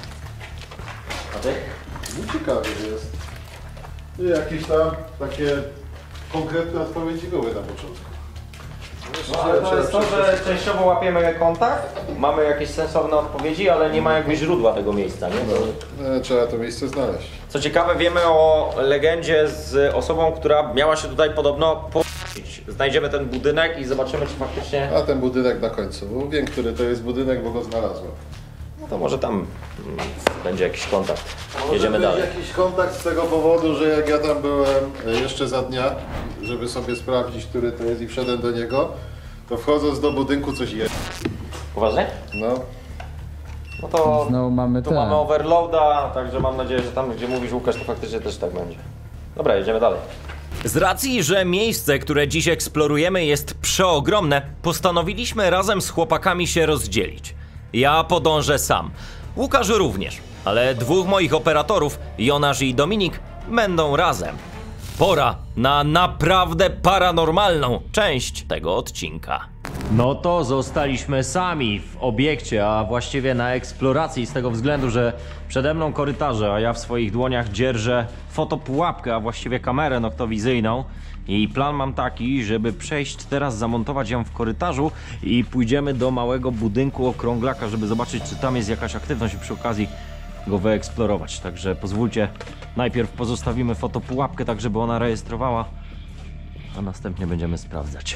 A ty? No ciekawe jest. I jakieś tam takie konkretne odpowiedzi były na początku. No, ale to jest to, że częściowo łapiemy kontakt, mamy jakieś sensowne odpowiedzi, ale nie ma jakby źródła tego miejsca, nie? No, trzeba to miejsce znaleźć. Co ciekawe, wiemy o legendzie z osobą, która miała się tutaj podobno po***ić. Znajdziemy ten budynek i zobaczymy, czy faktycznie... A ten budynek na końcu, bo wiem, który to jest budynek, bo go znalazłem. No to może tam będzie jakiś kontakt. Może Jedziemy być dalej. jakiś kontakt z tego powodu, że jak ja tam byłem jeszcze za dnia, żeby sobie sprawdzić, który to jest i wszedłem do niego, to wchodząc do budynku coś jest. Poważnie? No. No to Znowu mamy tu mamy overloada, także mam nadzieję, że tam, gdzie mówisz Łukasz, to faktycznie też tak będzie. Dobra, jedziemy dalej. Z racji, że miejsce, które dziś eksplorujemy, jest przeogromne, postanowiliśmy razem z chłopakami się rozdzielić. Ja podążę sam, Łukasz również, ale dwóch moich operatorów, Jonasz i Dominik, będą razem. Pora na naprawdę paranormalną część tego odcinka. No to zostaliśmy sami w obiekcie, a właściwie na eksploracji, z tego względu, że przede mną korytarze, a ja w swoich dłoniach dzierżę fotopułapkę, a właściwie kamerę noktowizyjną. I plan mam taki, żeby przejść teraz, zamontować ją w korytarzu i pójdziemy do małego budynku okrąglaka, żeby zobaczyć, czy tam jest jakaś aktywność i przy okazji go wyeksplorować. Także pozwólcie, najpierw pozostawimy fotopułapkę tak, żeby ona rejestrowała, a następnie będziemy sprawdzać.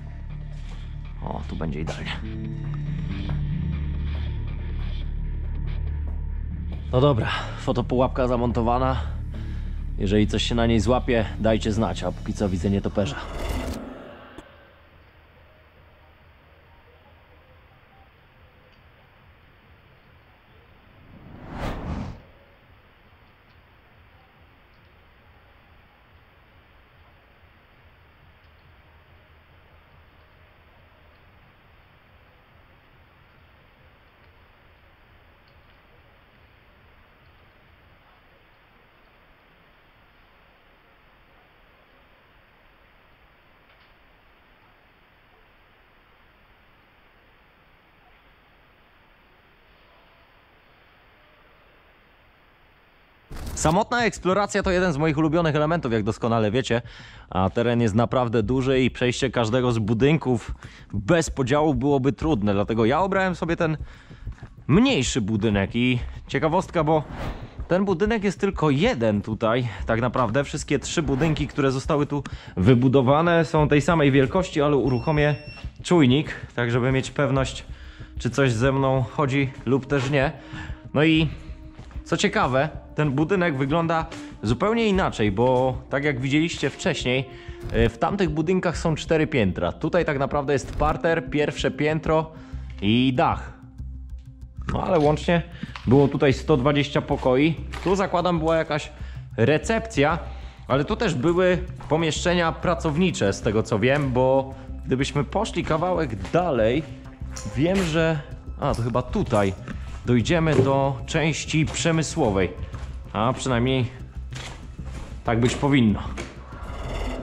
O, tu będzie idealnie. No dobra, fotopułapka zamontowana. Jeżeli coś się na niej złapie, dajcie znać, a póki co widzę nietoperza. Samotna eksploracja to jeden z moich ulubionych elementów, jak doskonale wiecie, a teren jest naprawdę duży i przejście każdego z budynków bez podziału byłoby trudne, dlatego ja obrałem sobie ten mniejszy budynek i ciekawostka, bo ten budynek jest tylko jeden tutaj, tak naprawdę wszystkie trzy budynki, które zostały tu wybudowane, są tej samej wielkości, ale uruchomię czujnik, tak żeby mieć pewność, czy coś ze mną chodzi lub też nie. No i co ciekawe, ten budynek wygląda zupełnie inaczej, bo tak jak widzieliście wcześniej, w tamtych budynkach są 4 piętra. Tutaj tak naprawdę jest parter, pierwsze piętro i dach. No ale łącznie było tutaj 120 pokoi. Tu zakładam była jakaś recepcja, ale tu też były pomieszczenia pracownicze z tego co wiem, bo gdybyśmy poszli kawałek dalej, wiem, że... A, to chyba tutaj dojdziemy do części przemysłowej, a przynajmniej tak być powinno.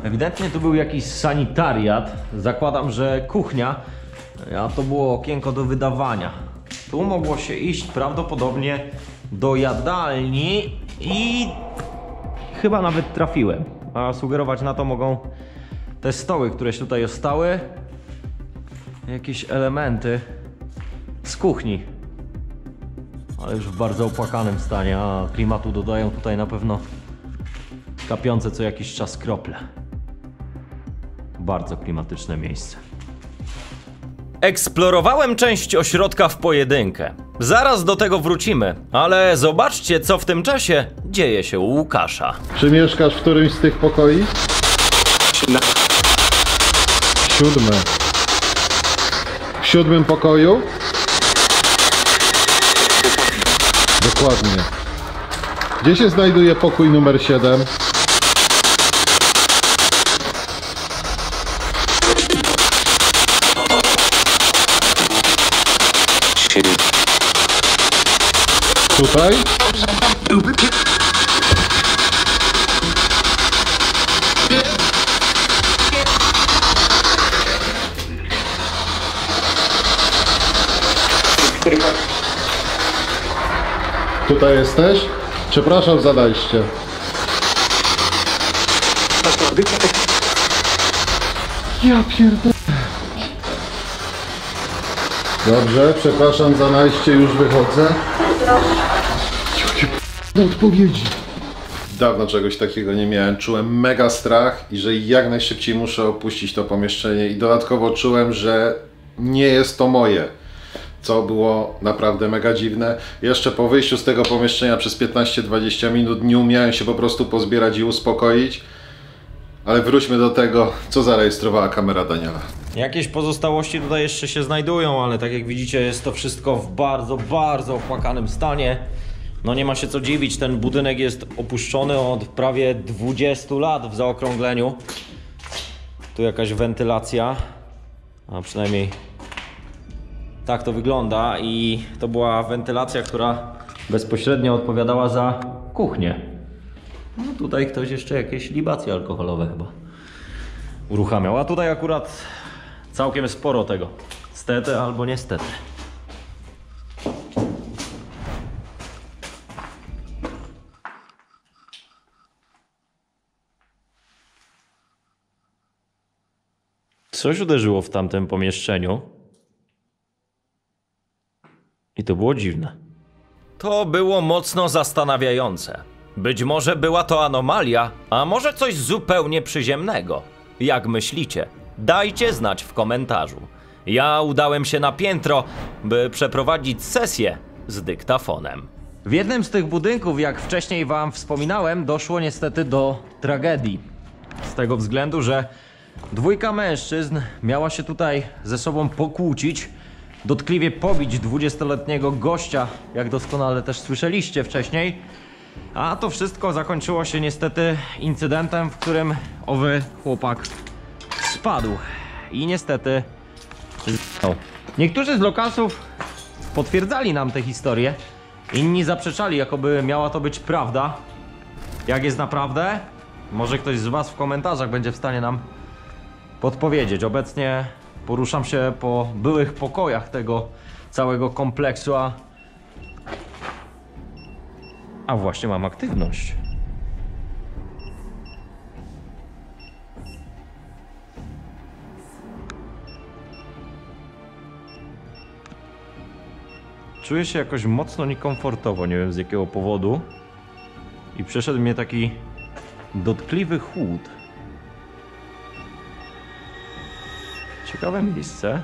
Ewidentnie tu był jakiś sanitariat. Zakładam, że kuchnia, a to było okienko do wydawania. Tu mogło się iść prawdopodobnie do jadalni i chyba nawet trafiłem. A sugerować na to mogą te stoły, które się tutaj ostały. Jakieś elementy z kuchni. Ale już w bardzo opłakanym stanie, a klimatu dodają tutaj na pewno kapiące co jakiś czas krople. Bardzo klimatyczne miejsce. Eksplorowałem część ośrodka w pojedynkę. Zaraz do tego wrócimy, ale zobaczcie, co w tym czasie dzieje się u Łukasza. Czy mieszkasz w którymś z tych pokoi? 7. W 7 pokoju? Dokładnie. Gdzie się znajduje pokój numer 7? Tutaj? Tutaj jesteś? Przepraszam za najście. Ja pierdolę. Dobrze, przepraszam za najście, już wychodzę. Odpowiedzi. Dawno czegoś takiego nie miałem. Czułem mega strach i że jak najszybciej muszę opuścić to pomieszczenie i dodatkowo czułem, że nie jest to moje. Co było naprawdę mega dziwne. Jeszcze po wyjściu z tego pomieszczenia przez 15-20 minut nie umiałem się po prostu pozbierać i uspokoić. Ale wróćmy do tego, co zarejestrowała kamera Daniela. Jakieś pozostałości tutaj jeszcze się znajdują, ale tak jak widzicie jest to wszystko w bardzo opłakanym stanie. No nie ma się co dziwić, ten budynek jest opuszczony od prawie 20 lat w zaokrągleniu. Tu jakaś wentylacja, a przynajmniej tak to wygląda i to była wentylacja, która bezpośrednio odpowiadała za kuchnię. No tutaj ktoś jeszcze jakieś libacje alkoholowe chyba uruchamiał, a tutaj akurat całkiem sporo tego. Stety albo niestety. Coś uderzyło w tamtym pomieszczeniu i to było dziwne. To było mocno zastanawiające. Być może była to anomalia, a może coś zupełnie przyziemnego. Jak myślicie? Dajcie znać w komentarzu. Ja udałem się na piętro, by przeprowadzić sesję z dyktafonem. W jednym z tych budynków, jak wcześniej wam wspominałem, doszło niestety do tragedii. Z tego względu, że dwójka mężczyzn miała się tutaj ze sobą pokłócić, dotkliwie pobić 20-letniego gościa, jak doskonale też słyszeliście wcześniej. A to wszystko zakończyło się niestety incydentem, w którym owy chłopak spadł i niestety zginął. Niektórzy z lokasów potwierdzali nam tę historię, inni zaprzeczali, jakoby miała to być prawda. Jak jest naprawdę? Może ktoś z was w komentarzach będzie w stanie nam podpowiedzieć. Obecnie poruszam się po byłych pokojach tego całego kompleksu, a właśnie mam aktywność. Czuję się jakoś mocno niekomfortowo, nie wiem z jakiego powodu. I przeszedł mnie taki dotkliwy chłód. Ciekawe miejsce.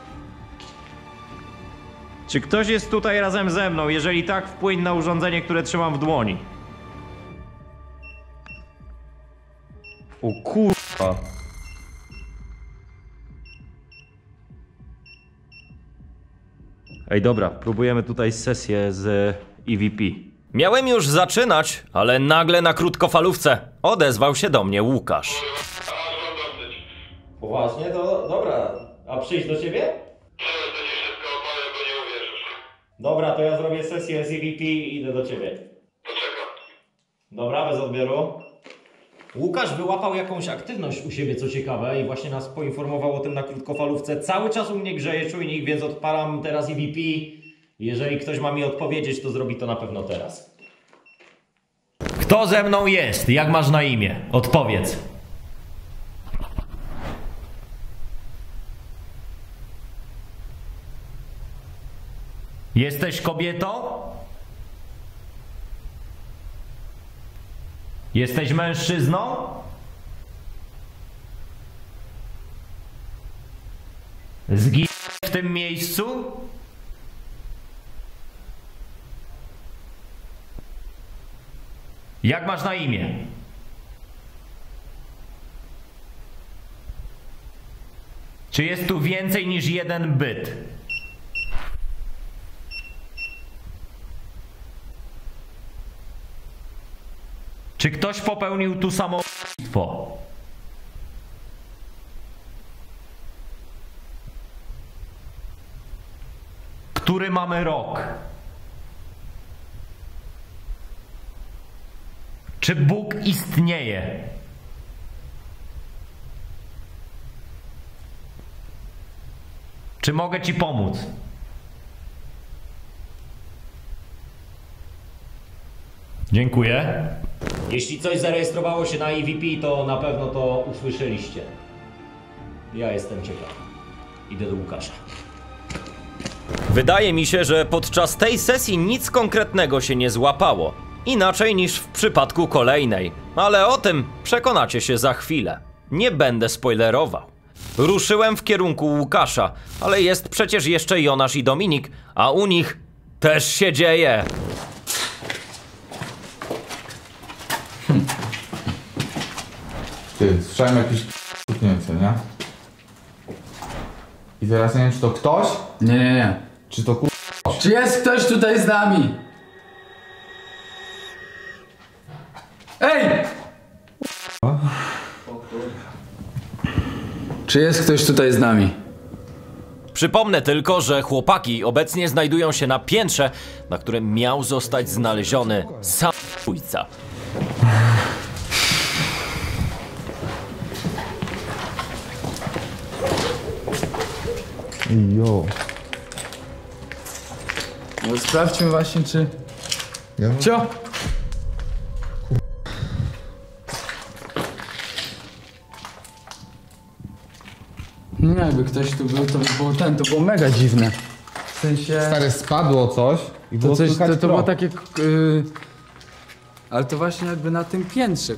Czy ktoś jest tutaj razem ze mną? Jeżeli tak, wpłyń na urządzenie, które trzymam w dłoni. O kurwa. Ej, dobra, próbujemy tutaj sesję z EVP. Miałem już zaczynać, ale nagle na krótkofalówce odezwał się do mnie Łukasz. Poważnie? To dobra. A przyjść do ciebie? Dobra, to ja zrobię sesję z EVP i idę do ciebie. Poczekam. Dobra, bez odbioru. Łukasz wyłapał jakąś aktywność u siebie, co ciekawe, i właśnie nas poinformował o tym na krótkofalówce. Cały czas u mnie grzeje czujnik, więc odpalam teraz EVP. Jeżeli ktoś ma mi odpowiedzieć, to zrobi to na pewno teraz. Kto ze mną jest? Jak masz na imię? Odpowiedz. Jesteś kobietą? Jesteś mężczyzną? Zginąłeś w tym miejscu? Jak masz na imię? Czy jest tu więcej niż jeden byt? Czy ktoś popełnił tu samobójstwo? Który mamy rok? Czy Bóg istnieje? Czy mogę ci pomóc? Dziękuję. Jeśli coś zarejestrowało się na EVP, to na pewno to usłyszeliście. Ja jestem ciekaw. Idę do Łukasza. Wydaje mi się, że podczas tej sesji nic konkretnego się nie złapało. Inaczej niż w przypadku kolejnej. Ale o tym przekonacie się za chwilę. Nie będę spoilerował. Ruszyłem w kierunku Łukasza, ale jest przecież jeszcze Jonasz i Dominik, a u nich też się dzieje. Ty, słyszałem jakieś stuknięcie, nie? I teraz nie wiem, czy to ktoś? Nie. Czy to Czy jest ktoś tutaj z nami? Ej! Czy jest ktoś tutaj z nami? Przypomnę tylko, że chłopaki obecnie znajdują się na piętrze, na którym miał zostać znaleziony samobójca. Jo. No sprawdźmy właśnie, czy... Cio! Nie, jakby ktoś tu był, to by było to było mega dziwne. W sensie... Stary, spadło coś i było to słychać było krok. takie... ale to właśnie jakby na tym piętrze,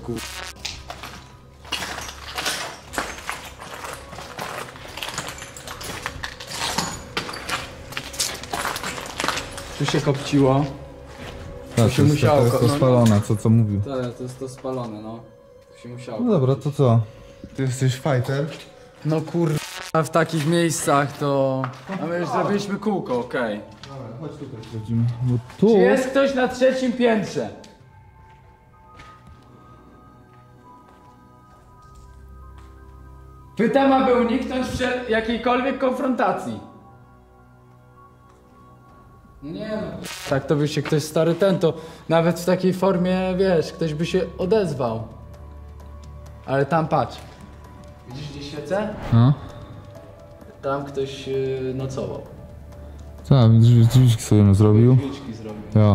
Tu się kopciło. Tak, Tu się musiało... to jest to spalone, co mówił. Tak, to jest to spalone, no. Tu się musiało... No dobra, to co? Ty jesteś fighter? No kurwa, w takich miejscach to... A my już zrobiliśmy kółko, okej. Dobra, chodź tutaj sprawdzimy. Bo tu... Czy jest ktoś na 3. piętrze? Pytam, aby uniknąć jakiejkolwiek konfrontacji. Nie no. Tak to by się ktoś stary to nawet w takiej formie, wiesz, ktoś by się odezwał. Ale tam patrz. Widzisz gdzie świecę? No. Tam ktoś nocował. Tak, drzwiczki sobie zrobił. Drzwiczki zrobił. Ja.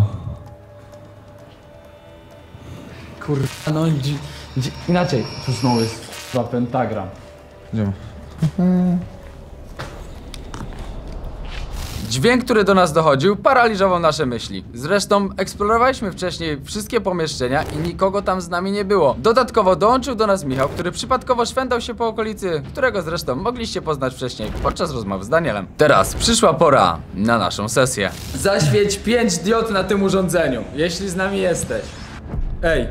Kurwa, no inaczej. Tu znowu jest pentagram. Idziemy. Dźwięk, który do nas dochodził, paraliżował nasze myśli. Zresztą eksplorowaliśmy wcześniej wszystkie pomieszczenia i nikogo tam z nami nie było. Dodatkowo dołączył do nas Michał, który przypadkowo szwendał się po okolicy, którego zresztą mogliście poznać wcześniej podczas rozmowy z Danielem. Teraz przyszła pora na naszą sesję. Zaświeć 5 diod na tym urządzeniu, jeśli z nami jesteś. Ej!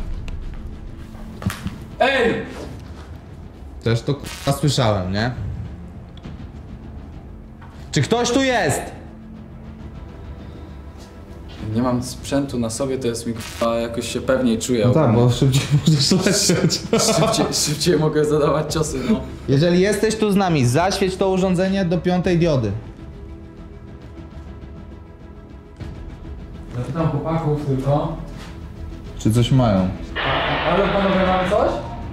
Ej! Też to k***a słyszałem, nie? Czy ktoś tu jest? Nie mam sprzętu na sobie, to jest mi k***a, jakoś się pewniej czuję. No tak, bo szybciej możesz lecieć. Szybciej mogę zadawać ciosy, no. Jeżeli jesteś tu z nami, zaświeć to urządzenie do 5. diody. Zapytam chłopaków tylko. Czy coś mają? Ale panowie, mamy coś?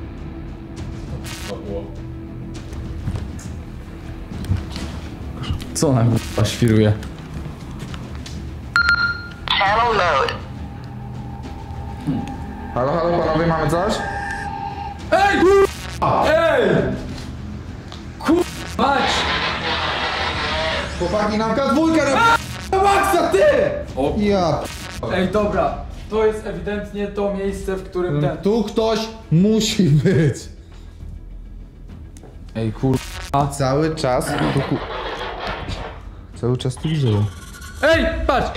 Co ona k***a świruje? Halo, panowie, mamy coś? Ej! Ej! Mać! Chłopaki, nam K2 na maksa, ty! O. Ja. Ej, dobra. To jest ewidentnie to miejsce, w którym ten... Tu ktoś musi być. Ej, kurwa. Cały czas tu Cały czas tu widzę. Ej, patrz!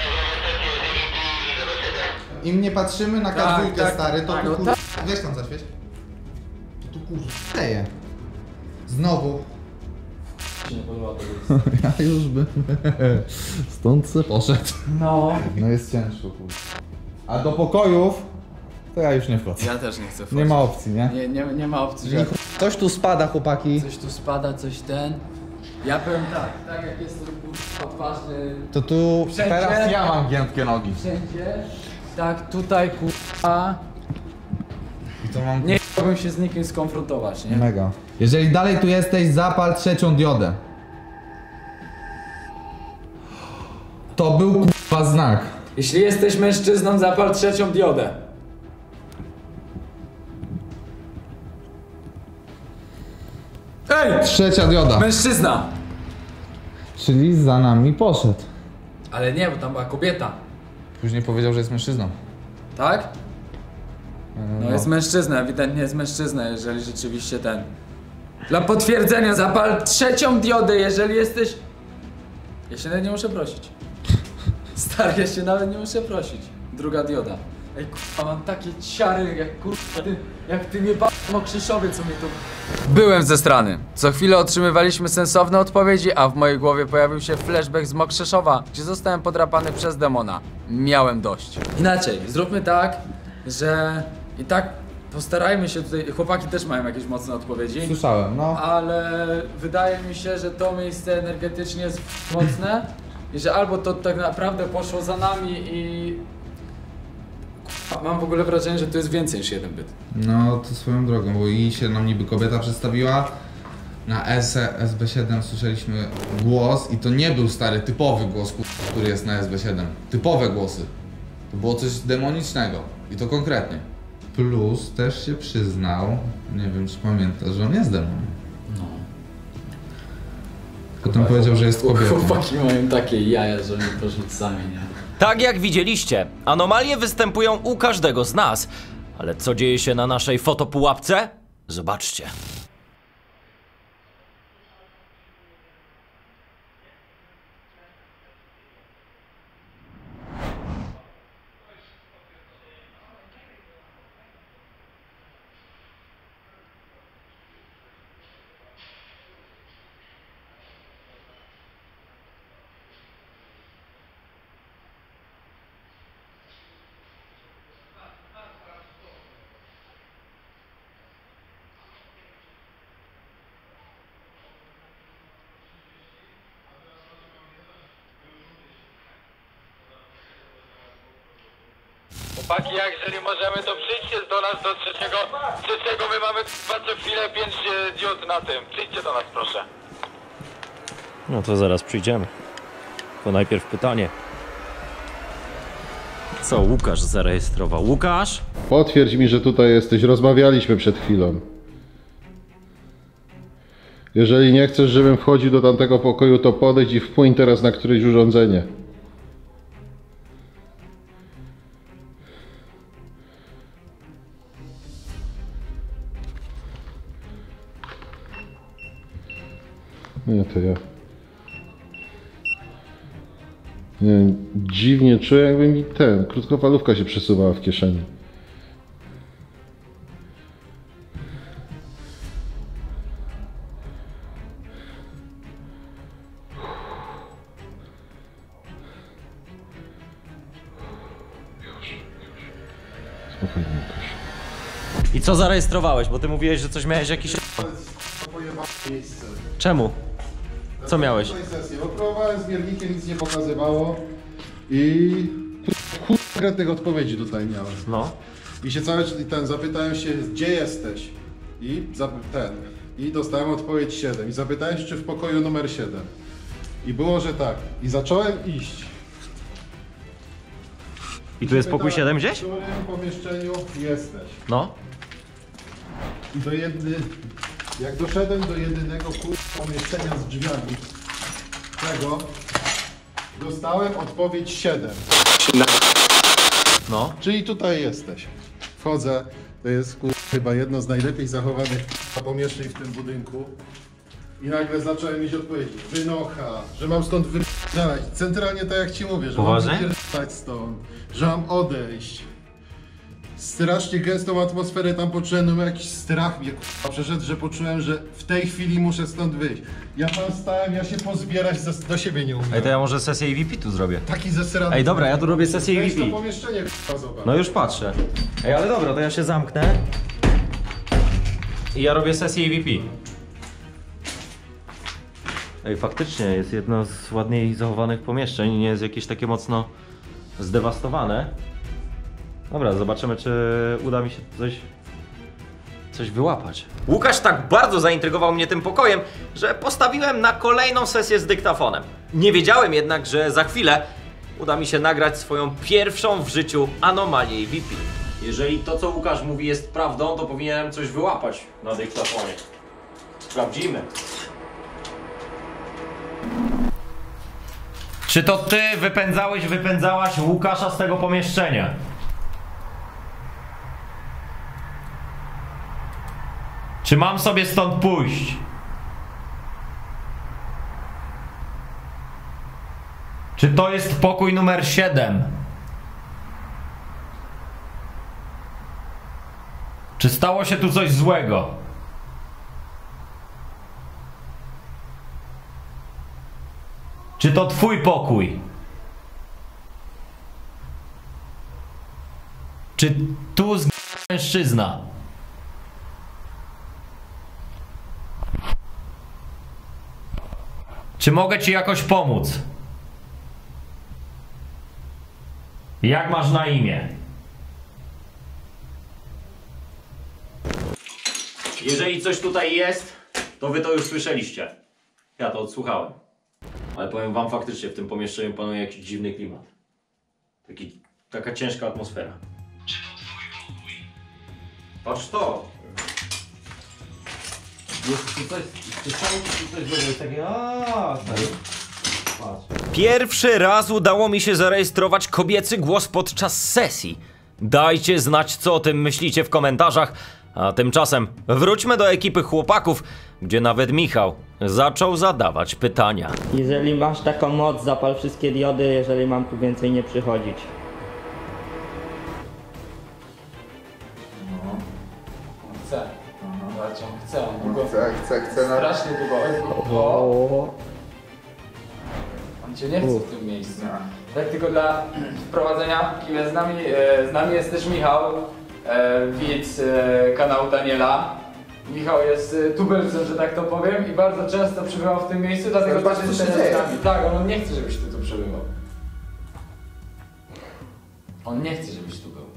Im nie patrzymy na Tak, K2, tak, stary, to tak, tu no kurwa... Weź tam zaświeć. To tu kurwa leje. Znowu. Nie podoba to jest. Ja już bym stąd se poszedł. No. No jest ciężko, kurwa. A do pokojów to ja już nie wchodzę. Ja też nie chcę wchodzić. Nie ma opcji, nie? Nie ma opcji, że... Coś tu spada, chłopaki. Coś tu spada, coś ten... Ja powiem tak jak jestem kurwa odważny... To tu Wszędzie. teraz ja mam giętkie nogi. Wszędzie. Tak, tutaj kurwa... I to mam... Nie chciałbym się z nikim skonfrontować, nie? Mega. Jeżeli dalej tu jesteś, zapal trzecią diodę. To był kurwa znak. Jeśli jesteś mężczyzną, zapal trzecią diodę. Ej! Trzecia dioda. Mężczyzna! Czyli za nami poszedł. Ale nie, bo tam była kobieta. Później powiedział, że jest mężczyzną. Tak? No jest mężczyzna, ewidentnie jest mężczyzna, jeżeli rzeczywiście ten... Dla potwierdzenia zapal trzecią diodę, jeżeli jesteś... Ja się nawet nie muszę prosić. Stary, ja się nawet nie muszę prosić. Druga dioda. Ej kurwa, mam takie ciary jak kurwa, jak ty mnie Krzysztowie, co mnie tu... Byłem ze strony. Co chwilę otrzymywaliśmy sensowne odpowiedzi, a w mojej głowie pojawił się flashback z Mokrzeszowa, gdzie zostałem podrapany przez demona. Miałem dość. Inaczej, zróbmy tak, że i tak postarajmy się tutaj, chłopaki też mają jakieś mocne odpowiedzi. Słyszałem, no. Ale wydaje mi się, że to miejsce energetycznie jest mocne i że albo to tak naprawdę poszło za nami i... Mam w ogóle wrażenie, że tu jest więcej niż jeden byt. No to swoją drogą, bo i się nam niby kobieta przedstawiła. Na SB7 słyszeliśmy głos i to nie był stary, typowy głos, który jest na SB7. Typowe głosy. To było coś demonicznego i to konkretnie. Plus też się przyznał, nie wiem czy pamiętasz, że on jest demonem. No. Potem powiedział, że jest kobietą. Chłopaki mają takie jaja, że mnie porzucami, nie? Tak jak widzieliście, anomalie występują u każdego z nas. Ale co dzieje się na naszej fotopułapce? Zobaczcie. Chłopaki, jak jeżeli możemy, to przyjdźcie do nas do trzeciego, my mamy co chwilę 5 diod na tym. Przyjdźcie do nas, proszę. No to zaraz przyjdziemy. To najpierw pytanie. Co Łukasz zarejestrował? Łukasz? Potwierdź mi, że tutaj jesteś. Rozmawialiśmy przed chwilą. Jeżeli nie chcesz, żebym wchodził do tamtego pokoju, to podejdź i wpłyń teraz na któreś urządzenie. Nie, to ja. Nie wiem, dziwnie czuję, jakby mi krótkofalówka się przesuwała w kieszeni. Spokojnie, Łukasz. I co zarejestrowałeś? Bo ty mówiłeś, że coś miałeś jakiś... Czemu? Co miałeś? Bo próbowałem z miernikiem, nic nie pokazywało i konkretnych odpowiedzi tutaj miałem. No. I się zapytałem się, gdzie jesteś? I dostałem odpowiedź 7. I zapytałem się, czy w pokoju numer 7. I było, że tak. I zacząłem iść. I tu jest pokój 7 gdzieś? W którym pomieszczeniu jesteś? No. I jak doszedłem do jedynego pomieszczenia z drzwiami, dostałem odpowiedź 7. No. Czyli tutaj jesteś. Wchodzę, to jest chyba jedno z najlepiej zachowanych pomieszczeń w tym budynku. I nagle zacząłem mieć odpowiedzi. Wynocha, że mam stąd wypierdalać. Centralnie tak jak ci mówię, że Poważnie? mam wypierdalać stąd, że mam odejść. Strasznie gęstą atmosferę tam poczułem, no jakiś strach mnie przeszedł, że poczułem, że w tej chwili muszę stąd wyjść. Ja tam stałem, ja się pozbierać do siebie nie umiem. Ej, to ja może sesję EVP tu zrobię. Taki zesrany. Ej, dobra, ja tu robię sesję Weź EVP. to pomieszczenie, zobacz. No już patrzę. Ej, ale dobra, to ja się zamknę. I ja robię sesję EVP. Ej, faktycznie jest jedno z ładniej zachowanych pomieszczeń. Nie jest jakieś takie mocno zdewastowane. Dobra, zobaczymy, czy uda mi się coś wyłapać. Łukasz tak bardzo zaintrygował mnie tym pokojem, że postawiłem na kolejną sesję z dyktafonem. Nie wiedziałem jednak, że za chwilę uda mi się nagrać swoją pierwszą w życiu anomalię EVP. Jeżeli to, co Łukasz mówi, jest prawdą, to powinienem coś wyłapać na dyktafonie. Sprawdzimy. Czy to ty wypędzałaś Łukasza z tego pomieszczenia? Czy mam sobie stąd pójść? Czy to jest pokój numer 7? Czy stało się tu coś złego? Czy to twój pokój? Czy tu z mężczyzna? Czy mogę ci jakoś pomóc? Jak masz na imię? Jeżeli coś tutaj jest, to wy to już słyszeliście. Ja to odsłuchałem. Ale powiem wam, faktycznie w tym pomieszczeniu panuje jakiś dziwny klimat. Taka ciężka atmosfera. Patrz to! Pierwszy raz udało mi się zarejestrować kobiecy głos podczas sesji. Dajcie znać, co o tym myślicie w komentarzach. A tymczasem wróćmy do ekipy chłopaków, gdzie nawet Michał zaczął zadawać pytania. Jeżeli masz taką moc, zapal wszystkie diody, jeżeli mam tu więcej nie przychodzić. No. Chcę. Chcę. Chcę. Strasznie długo. On cię nie chce w tym miejscu. Tak tylko dla wprowadzenia, kim jest z nami jest też Michał, widz kanału Daniela. Michał jest tubylcem, że tak to powiem, i bardzo często przebywał w tym miejscu, dlatego też jest teraz z nami. Tak, on nie chce, żebyś ty tu przebywał. On nie chce, żebyś tu był.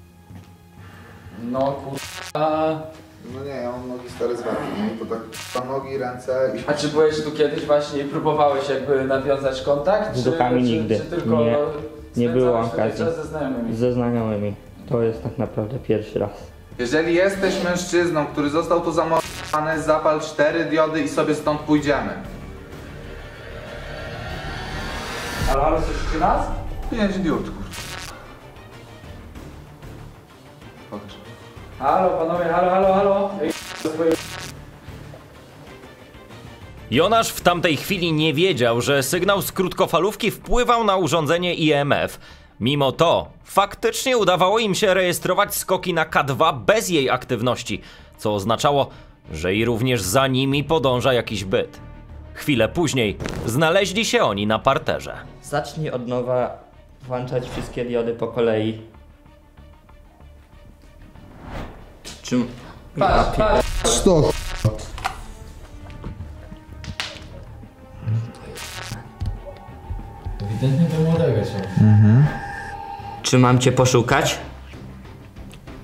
No kurwa. No nie, ja mam nogi stare z walki, nie? To tak nogi, ręce i... A czy byłeś tu kiedyś właśnie i próbowałeś jakby nawiązać kontakt? Z duchami nigdy. Czy tylko nie było okazji. czas ze znajomymi? Ze znajomymi. To jest tak naprawdę pierwszy raz. Jeżeli jesteś mężczyzną, który został tu zamordowany, zapal 4 diody i sobie stąd pójdziemy. Halo, słyszycie nas? 5 diod, kurwa. Halo panowie, halo. Jonasz w tamtej chwili nie wiedział, że sygnał z krótkofalówki wpływał na urządzenie IMF. Mimo to faktycznie udawało im się rejestrować skoki na K2 bez jej aktywności, co oznaczało, że i również za nimi podąża jakiś byt. Chwilę później znaleźli się oni na parterze. Zacznij od nowa włączać wszystkie diody po kolei. Czym? Patrz. Stop. Ewidentnie do młodego się. Czy mam cię poszukać?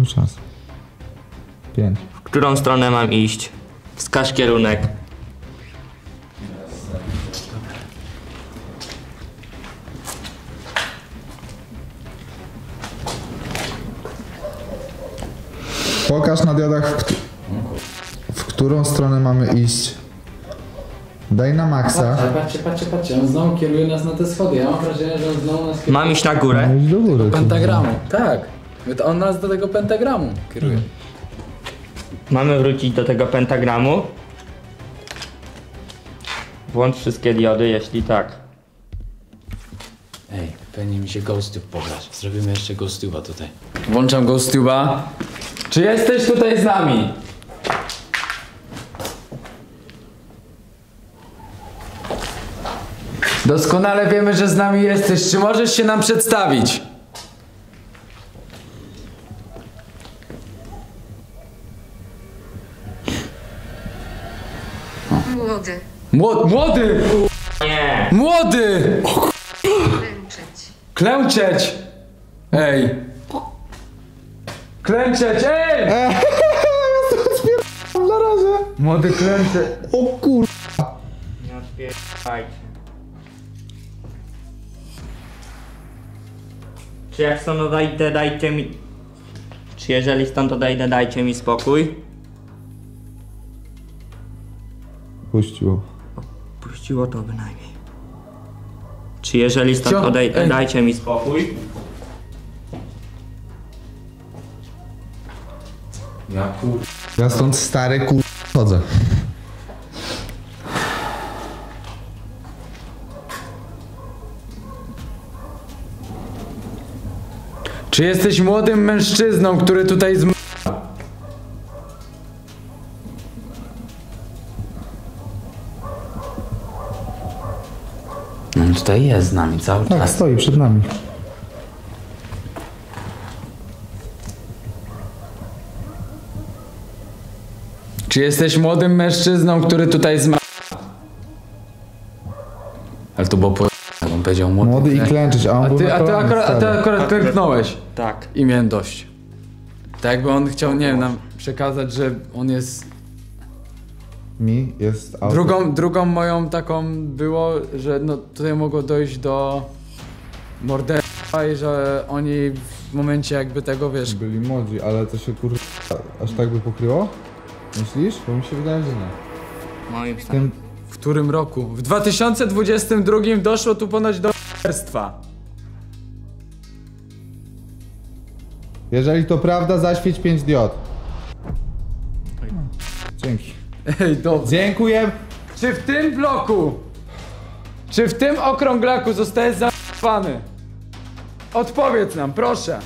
Cały czas. 5. W którą stronę mam iść? Wskaż kierunek. Pokaż na diodach, w którą stronę mamy iść. Daj na maksa. Patrzcie, on znowu kieruje nas na te schody. Ja mam wrażenie, że on znowu nas kieruje. Mam iść na górę? Iść do góry. Pentagramu, tak. On nas do tego pentagramu kieruje. Mamy wrócić do tego pentagramu. Włącz wszystkie diody, jeśli tak. Ej, pewnie mi się GhostTube pograć. Zrobimy jeszcze GhostTube'a tutaj. Włączam GhostTube'a. Czy jesteś tutaj z nami? Doskonale wiemy, że z nami jesteś. Czy możesz się nam przedstawić? Młody. Młody! Nie! Młody! Klęczeć. Klęczeć! Ej! Klęczeć, ej! Ja to spieram na razie. Młody klęczeć. O kur... Nie odpierdaj. Czy jak stąd odejdę, dajcie mi... Czy jeżeli stąd odejdę, dajcie mi spokój? Puściło. Puściło to bynajmniej. Czy jeżeli stąd odejdę, dajcie mi spokój? Ja stąd stary chodzę. Czy jesteś młodym mężczyzną, który tutaj On tutaj jest z nami cały czas. Tak, stoi przed nami. Czy jesteś młodym mężczyzną, który tutaj Ale to było po... On powiedział młody i klęczyć, a on był a ty akurat klęknąłeś. Tak. I miałem dość. Tak jakby on chciał, nie wiem, nam przekazać, że on jest... Mi jest auto. Drugą moją taką było, że no tutaj mogło dojść do morderstwa i że oni w momencie jakby tego, wiesz... Byli młodzi, ale to się aż tak by pokryło? Myślisz? Bo mi się wydaje, że nie. Moim zdaniem. W którym roku? W 2022 doszło tu ponoć do morderstwa. Jeżeli to prawda, zaświeć 5 diod. Dzięki. Ej, dobrze. Dziękuję. Czy w tym bloku, czy w tym okrąglaku zostałeś zamknięty? Odpowiedz nam, proszę.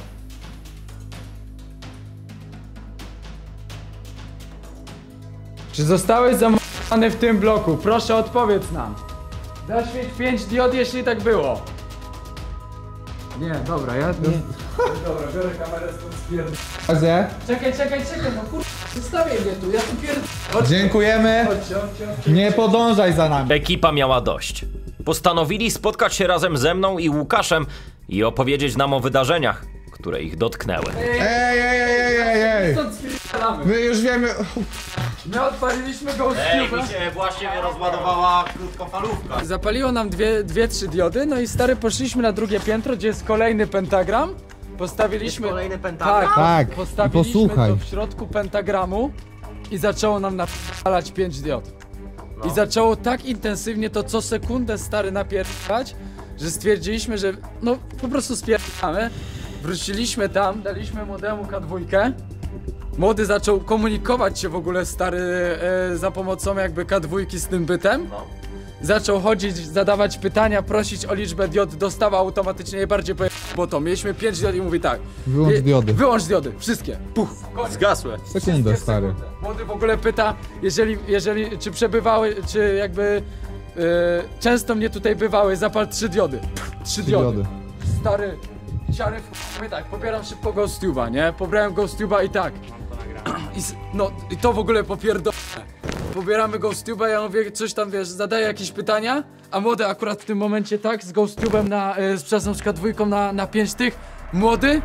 Czy zostałeś zamknięty w tym bloku? Proszę, odpowiedz nam. Zaświeć 5 diod, jeśli tak było. Nie, dobra, ja... Dobra, biorę kamerę stąd spierdolę. Czekaj, no kurwa, zostawię mnie tu, ja tu pierdolę. Dziękujemy. Nie podążaj za nami. Ekipa miała dość. Postanowili spotkać się razem ze mną i Łukaszem i opowiedzieć nam o wydarzeniach, które ich dotknęły. Ej. Stąd spierdolamy. My już wiemy... My odpaliliśmy go Mi się właśnie rozładowała krótkofalówka. Zapaliło nam dwie, trzy diody, no i stary poszliśmy na drugie piętro, gdzie jest kolejny pentagram. Postawiliśmy... Jest kolejny pentagram? Tak, postawiliśmy posłuchaj. to w środku pentagramu i zaczęło nam napieralać 5 diod. I zaczęło tak intensywnie to co sekundę stary napieralać, że stwierdziliśmy, że no po prostu spierdamy. Wróciliśmy tam, daliśmy młodemu K2. Młody zaczął komunikować się w ogóle stary za pomocą jakby K2 z tym bytem. Zaczął chodzić, zadawać pytania, prosić o liczbę diod, dostawał automatycznie najbardziej bo to. Mieliśmy 5 diod i mówi tak. Wyłącz diody. Wyłącz diody, wszystkie. Puch. Zgasłe. Sekundę, stary. Młody w ogóle pyta, czy przebywały, czy jakby często mnie tutaj bywały, zapal 3 diody. 3 diody. Stary, siary mówię tak, pobieram szybko GhostTube'a, nie? Pobrałem GhostTube'a i tak. I to w ogóle popierdolę. Pobieramy GhostTube'a, ja mówię, coś tam, wiesz, zadaję jakieś pytania, a młody akurat w tym momencie tak, z GhostTube'em przepraszam, z K2 na 5 tych, młody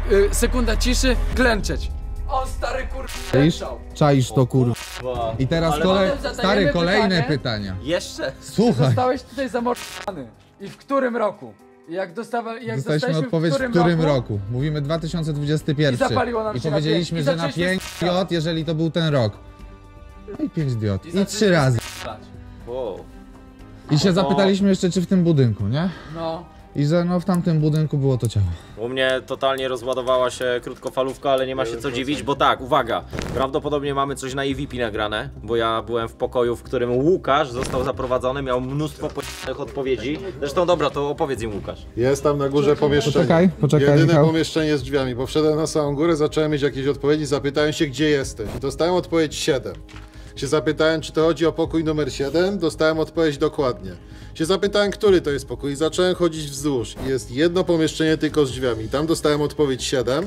sekunda ciszy, klęczeć. On stary klęczał. Czaisz to kurwa. I teraz zadajemy kolejne pytanie. pytania. Jeszcze? Słuchaj. Zostałeś tutaj zamordowany. I w którym roku? I jak Dostaliśmy odpowiedź w którym roku? Mówimy 2021. I zapaliło nam I się na powiedzieliśmy, pięć. I że na zaczęliśmy 5 diod, jeżeli to był ten rok. No i 5 diod. I 3 razy. Wow. I się zapytaliśmy jeszcze, czy w tym budynku, nie? No. I że no w tamtym budynku było to ciało. U mnie totalnie rozładowała się krótkofalówka, ale nie ma się co dziwić, bo tak, uwaga, prawdopodobnie mamy coś na EVP nagrane, bo ja byłem w pokoju, w którym Łukasz został zaprowadzony, miał mnóstwo odpowiedzi. Zresztą dobra, to opowiedz im, Łukasz. Jest tam na górze pomieszczenie. Poczekaj, Jedyne Michał. pomieszczenie z drzwiami, bo wszedłem na samą górę, zacząłem mieć jakieś odpowiedzi, zapytałem się, gdzie jesteś. Dostałem odpowiedź 7. Się zapytałem, czy to chodzi o pokój numer 7, dostałem odpowiedź dokładnie. Się zapytałem, który to jest pokój i zacząłem chodzić wzdłuż. Jest jedno pomieszczenie tylko z drzwiami. Tam dostałem odpowiedź 7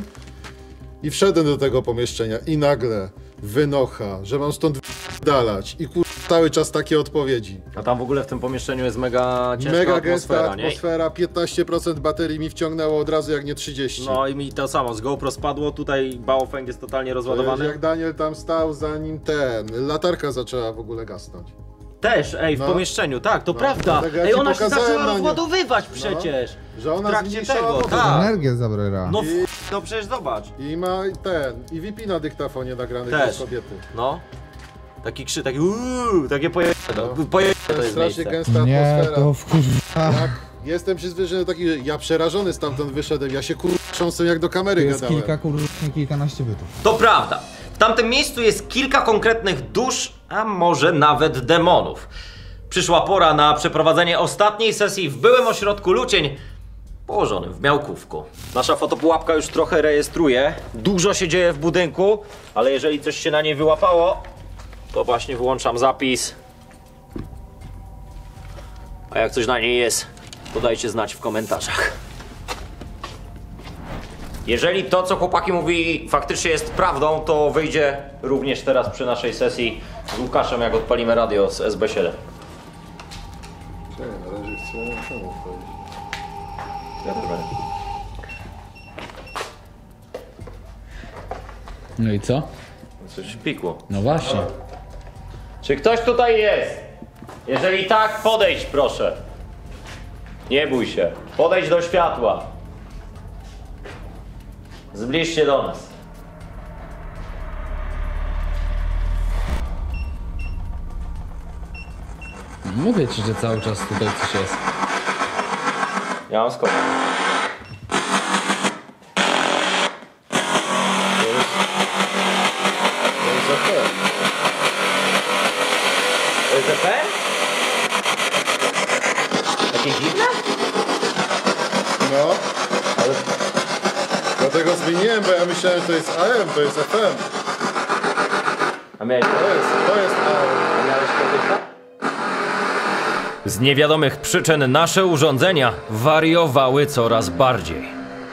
i wszedłem do tego pomieszczenia i nagle wynocha, że mam stąd dalać i cały czas takie odpowiedzi. A tam w ogóle w tym pomieszczeniu jest mega ciężka Mega atmosfera, gęsta nie? atmosfera, 15% baterii mi wciągnęło od razu, jak nie 30. No i mi to samo, z GoPro spadło, tutaj Baofeng jest totalnie rozładowany. Jak Daniel tam stał, zanim latarka zaczęła w ogóle gasnąć. Też, ej, w pomieszczeniu, tak, to prawda. dlatego ja Ej, ci ona się pokazałem zaczęła na nią. rozładowywać przecież. Że ona w trakcie zmniejszała tego, wodę. tak. Energię zabrała. No, no przecież zobacz. I ma i VP na dyktafonie nagrany Też. przez kobiety. No. Taki krzyk, taki takie pojęcie, to jest Strasznie miejsce. gęsta Nie, atmosfera. to wkurwa. Jestem przyzwyczajony taki, że ja przerażony stamtąd wyszedłem, ja się trząsłem jak do kamery To jest gadałem. kilka kilkanaście bytów. To prawda. W tamtym miejscu jest kilka konkretnych dusz, a może nawet demonów. Przyszła pora na przeprowadzenie ostatniej sesji w byłym ośrodku Lucień, położonym w Miałkówku. Nasza fotopułapka już trochę rejestruje. Dużo się dzieje w budynku, ale jeżeli coś się na niej wyłapało, to właśnie wyłączam zapis. A jak coś na niej jest, to dajcie znać w komentarzach. Jeżeli to, co chłopaki mówi, faktycznie jest prawdą, to wyjdzie również teraz przy naszej sesji z Łukaszem, jak odpalimy radio z SB7. No i co? Coś pikło. No właśnie. Czy ktoś tutaj jest? Jeżeli tak, podejdź proszę. Nie bój się. Podejdź do światła. Zbliż się do nas. Mówię ci, że cały czas tutaj coś jest. Ja mam skok. To jest FM? Takie dziwne? No, ale dlatego zmieniłem, bo ja myślałem, że to jest AM, to jest FM. A miałeś To jest AM. A miałeś kiedyś tak? Z niewiadomych przyczyn nasze urządzenia wariowały coraz bardziej.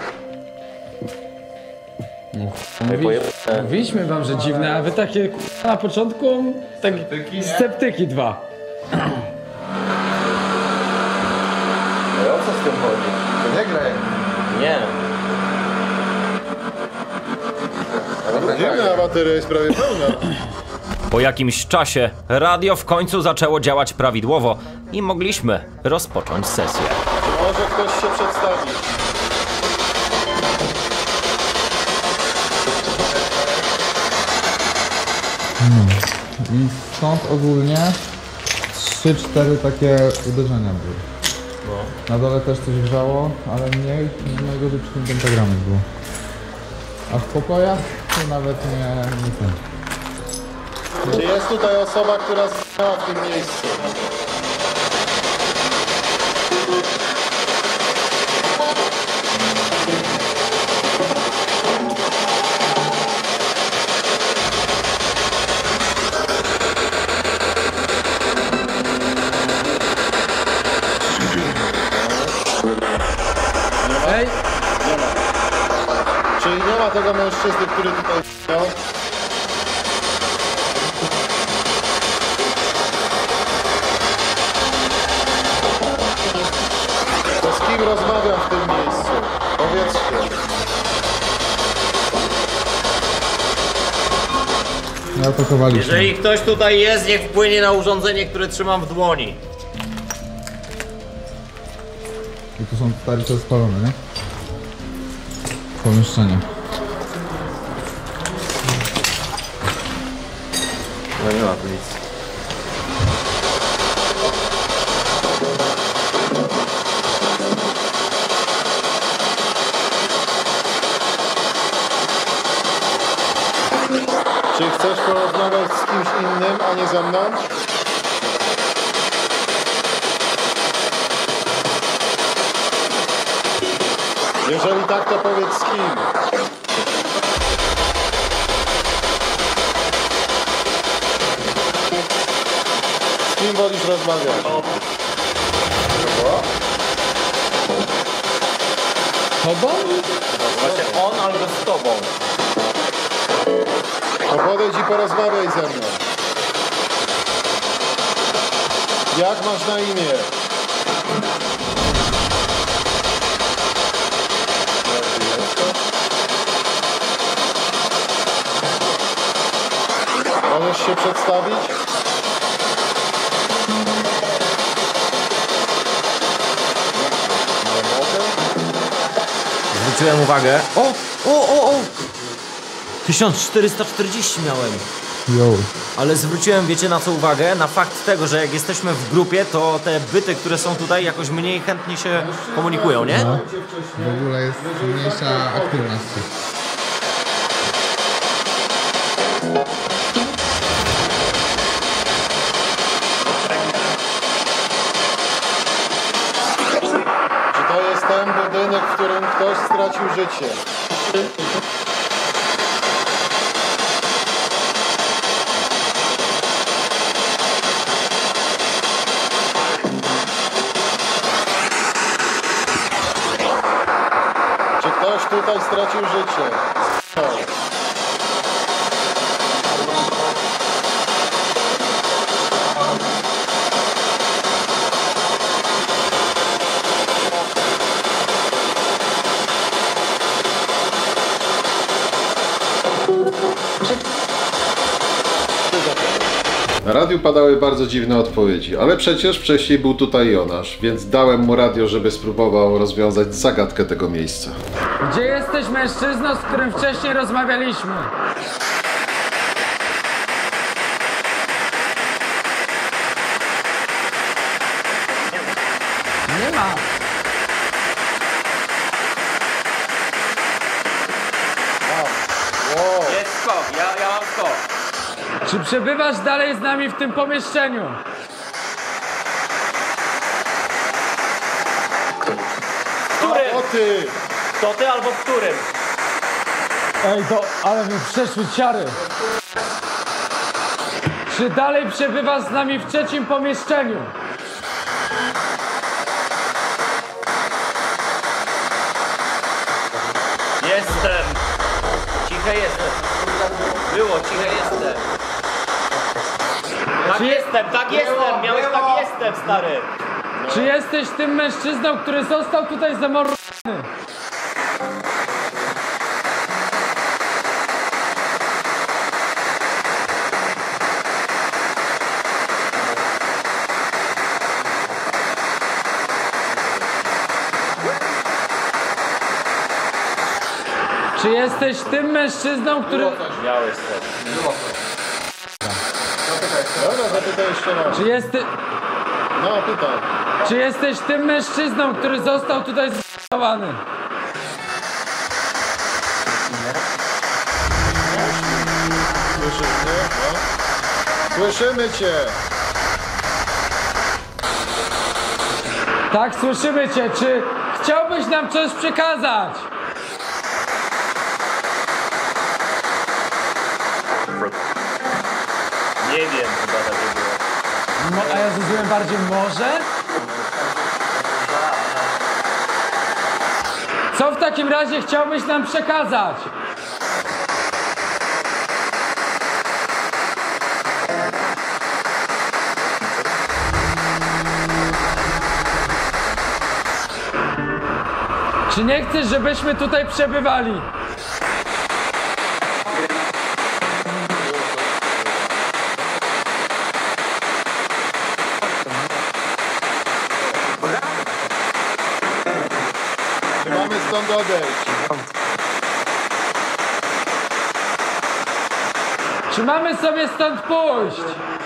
Mówiliśmy wam, że dziwne, a wy takie na początku tak sceptyki dwa. Ale o co z tym chodzi? Nie graj. Nie. Dziwna, a bateria jest prawie pełna. Po jakimś czasie radio w końcu zaczęło działać prawidłowo i mogliśmy rozpocząć sesję. Może ktoś się przedstawi. I stąd ogólnie 3-4 takie uderzenia były. Na dole też coś grzało, ale mniej, najgorzej przy tym pentagramek było. A w pokojach to nawet nie ten. Czy jest tutaj osoba, która zginęła w tym miejscu? Ej! Czyli nie ma tego mężczyzny, który tutaj miał? To z kim rozmawiam w tym miejscu? Powiedzcie. Nie atakowaliśmy. Jeżeli ktoś tutaj jest, niech wpłynie na urządzenie, które trzymam w dłoni. I tu są tarcze spalone, nie? Pomieszczenie. No nie ma tu nic. Czy chcesz porozmawiać z kimś innym, a nie ze mną? Jeżeli tak, to powiedz z kim. Z kim wolisz rozmawiać? Tobą? Właśnie on albo z tobą. To podejdź i porozmawiaj ze mną. Jak masz na imię? Możesz się przedstawić? Zwróciłem uwagę. O! 1440 miałem. Yo. Ale zwróciłem, wiecie na co uwagę? Na fakt tego, że jak jesteśmy w grupie, to te byty, które są tutaj, jakoś mniej chętnie się komunikują, nie? No. W ogóle jest mniejsza aktywność. Czy to jest ten budynek, w którym ktoś stracił życie? Czy ktoś tutaj stracił życie? Na radiu padały bardzo dziwne odpowiedzi, ale przecież wcześniej był tutaj Jonasz, więc dałem mu radio, żeby spróbował rozwiązać zagadkę tego miejsca. Gdzie jesteś mężczyzną, z którym wcześniej rozmawialiśmy? Nie ma. Jest skok, ja mam skok. Czy przebywasz dalej z nami w tym pomieszczeniu? Którym? O ty! To ty albo w którym? Ej, ale mi przeszły ciary. Czy dalej przebywasz z nami w trzecim pomieszczeniu? Jestem. Ciche jestem. Było, ciche jestem. Tak jestem, miałeś tak jestem, stary. Czy jesteś tym mężczyzną, który został tutaj zamordowany? Czy jesteś tym mężczyzną, który... Miałeś też. Dobra, zapytaj jeszcze raz. Czy jesteś... No, pytaj. Czy jesteś tym mężczyzną, który został tutaj zamordowany? Słyszysz mnie? No. Słyszymy cię! Tak, słyszymy cię. Czy chciałbyś nam coś przekazać? Nie wiem, chyba tak nie było. A ja zrozumiałem bardziej może? Co w takim razie chciałbyś nam przekazać? Czy nie chcesz, żebyśmy tutaj przebywali? stąd odejść. Czy mamy sobie stąd pójść?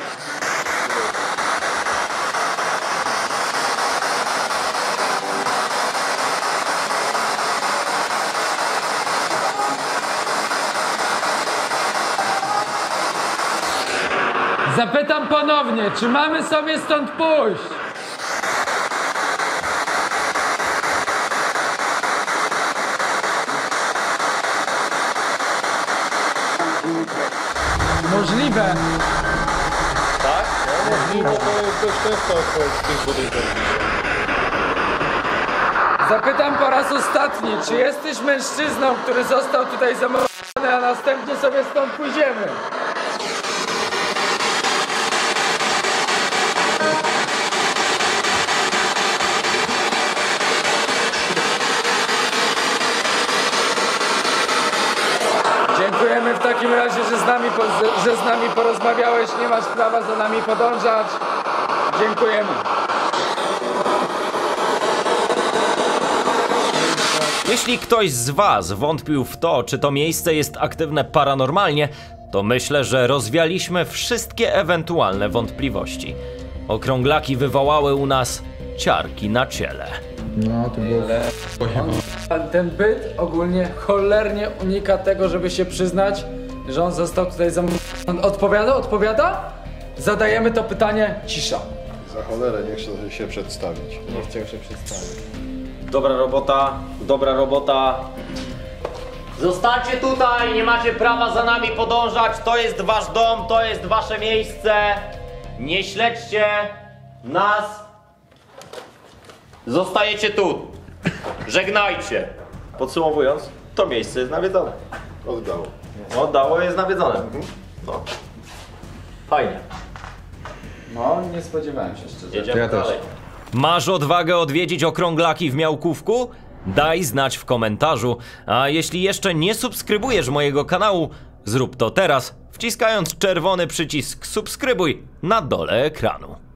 Zapytam ponownie, czy mamy sobie stąd pójść? Możliwe. Tak? No możliwe, to jest dość często odpowiedź w tych budynkach. Zapytam po raz ostatni, czy jesteś mężczyzną, który został tutaj zamordowany, a następnie sobie stąd pójdziemy? Dziękujemy w takim razie, że z nami porozmawiałeś. Nie masz prawa za nami podążać. Dziękujemy. Jeśli ktoś z was wątpił w to, czy to miejsce jest aktywne paranormalnie, to myślę, że rozwialiśmy wszystkie ewentualne wątpliwości. Okrąglaki wywołały u nas ciarki na ciele. No, to było... Ten byt ogólnie cholernie unika tego, żeby się przyznać, że on został tutaj zamordowany. Odpowiada? Zadajemy to pytanie, cisza. Za cholerę, nie chce się przedstawić. Nie chciał się przedstawić. Dobra robota. Zostańcie tutaj, nie macie prawa za nami podążać. To jest wasz dom, to jest wasze miejsce. Nie śledźcie nas. Zostajecie tu. Żegnajcie. Podsumowując, to miejsce jest nawiedzone. Oddało, jest nawiedzone. No. Fajnie. No, nie spodziewałem się szczerze. Jedziemy dalej. Masz odwagę odwiedzić Okrąglaki w Miałkówku? Daj znać w komentarzu, a jeśli jeszcze nie subskrybujesz mojego kanału, zrób to teraz, wciskając czerwony przycisk subskrybuj na dole ekranu.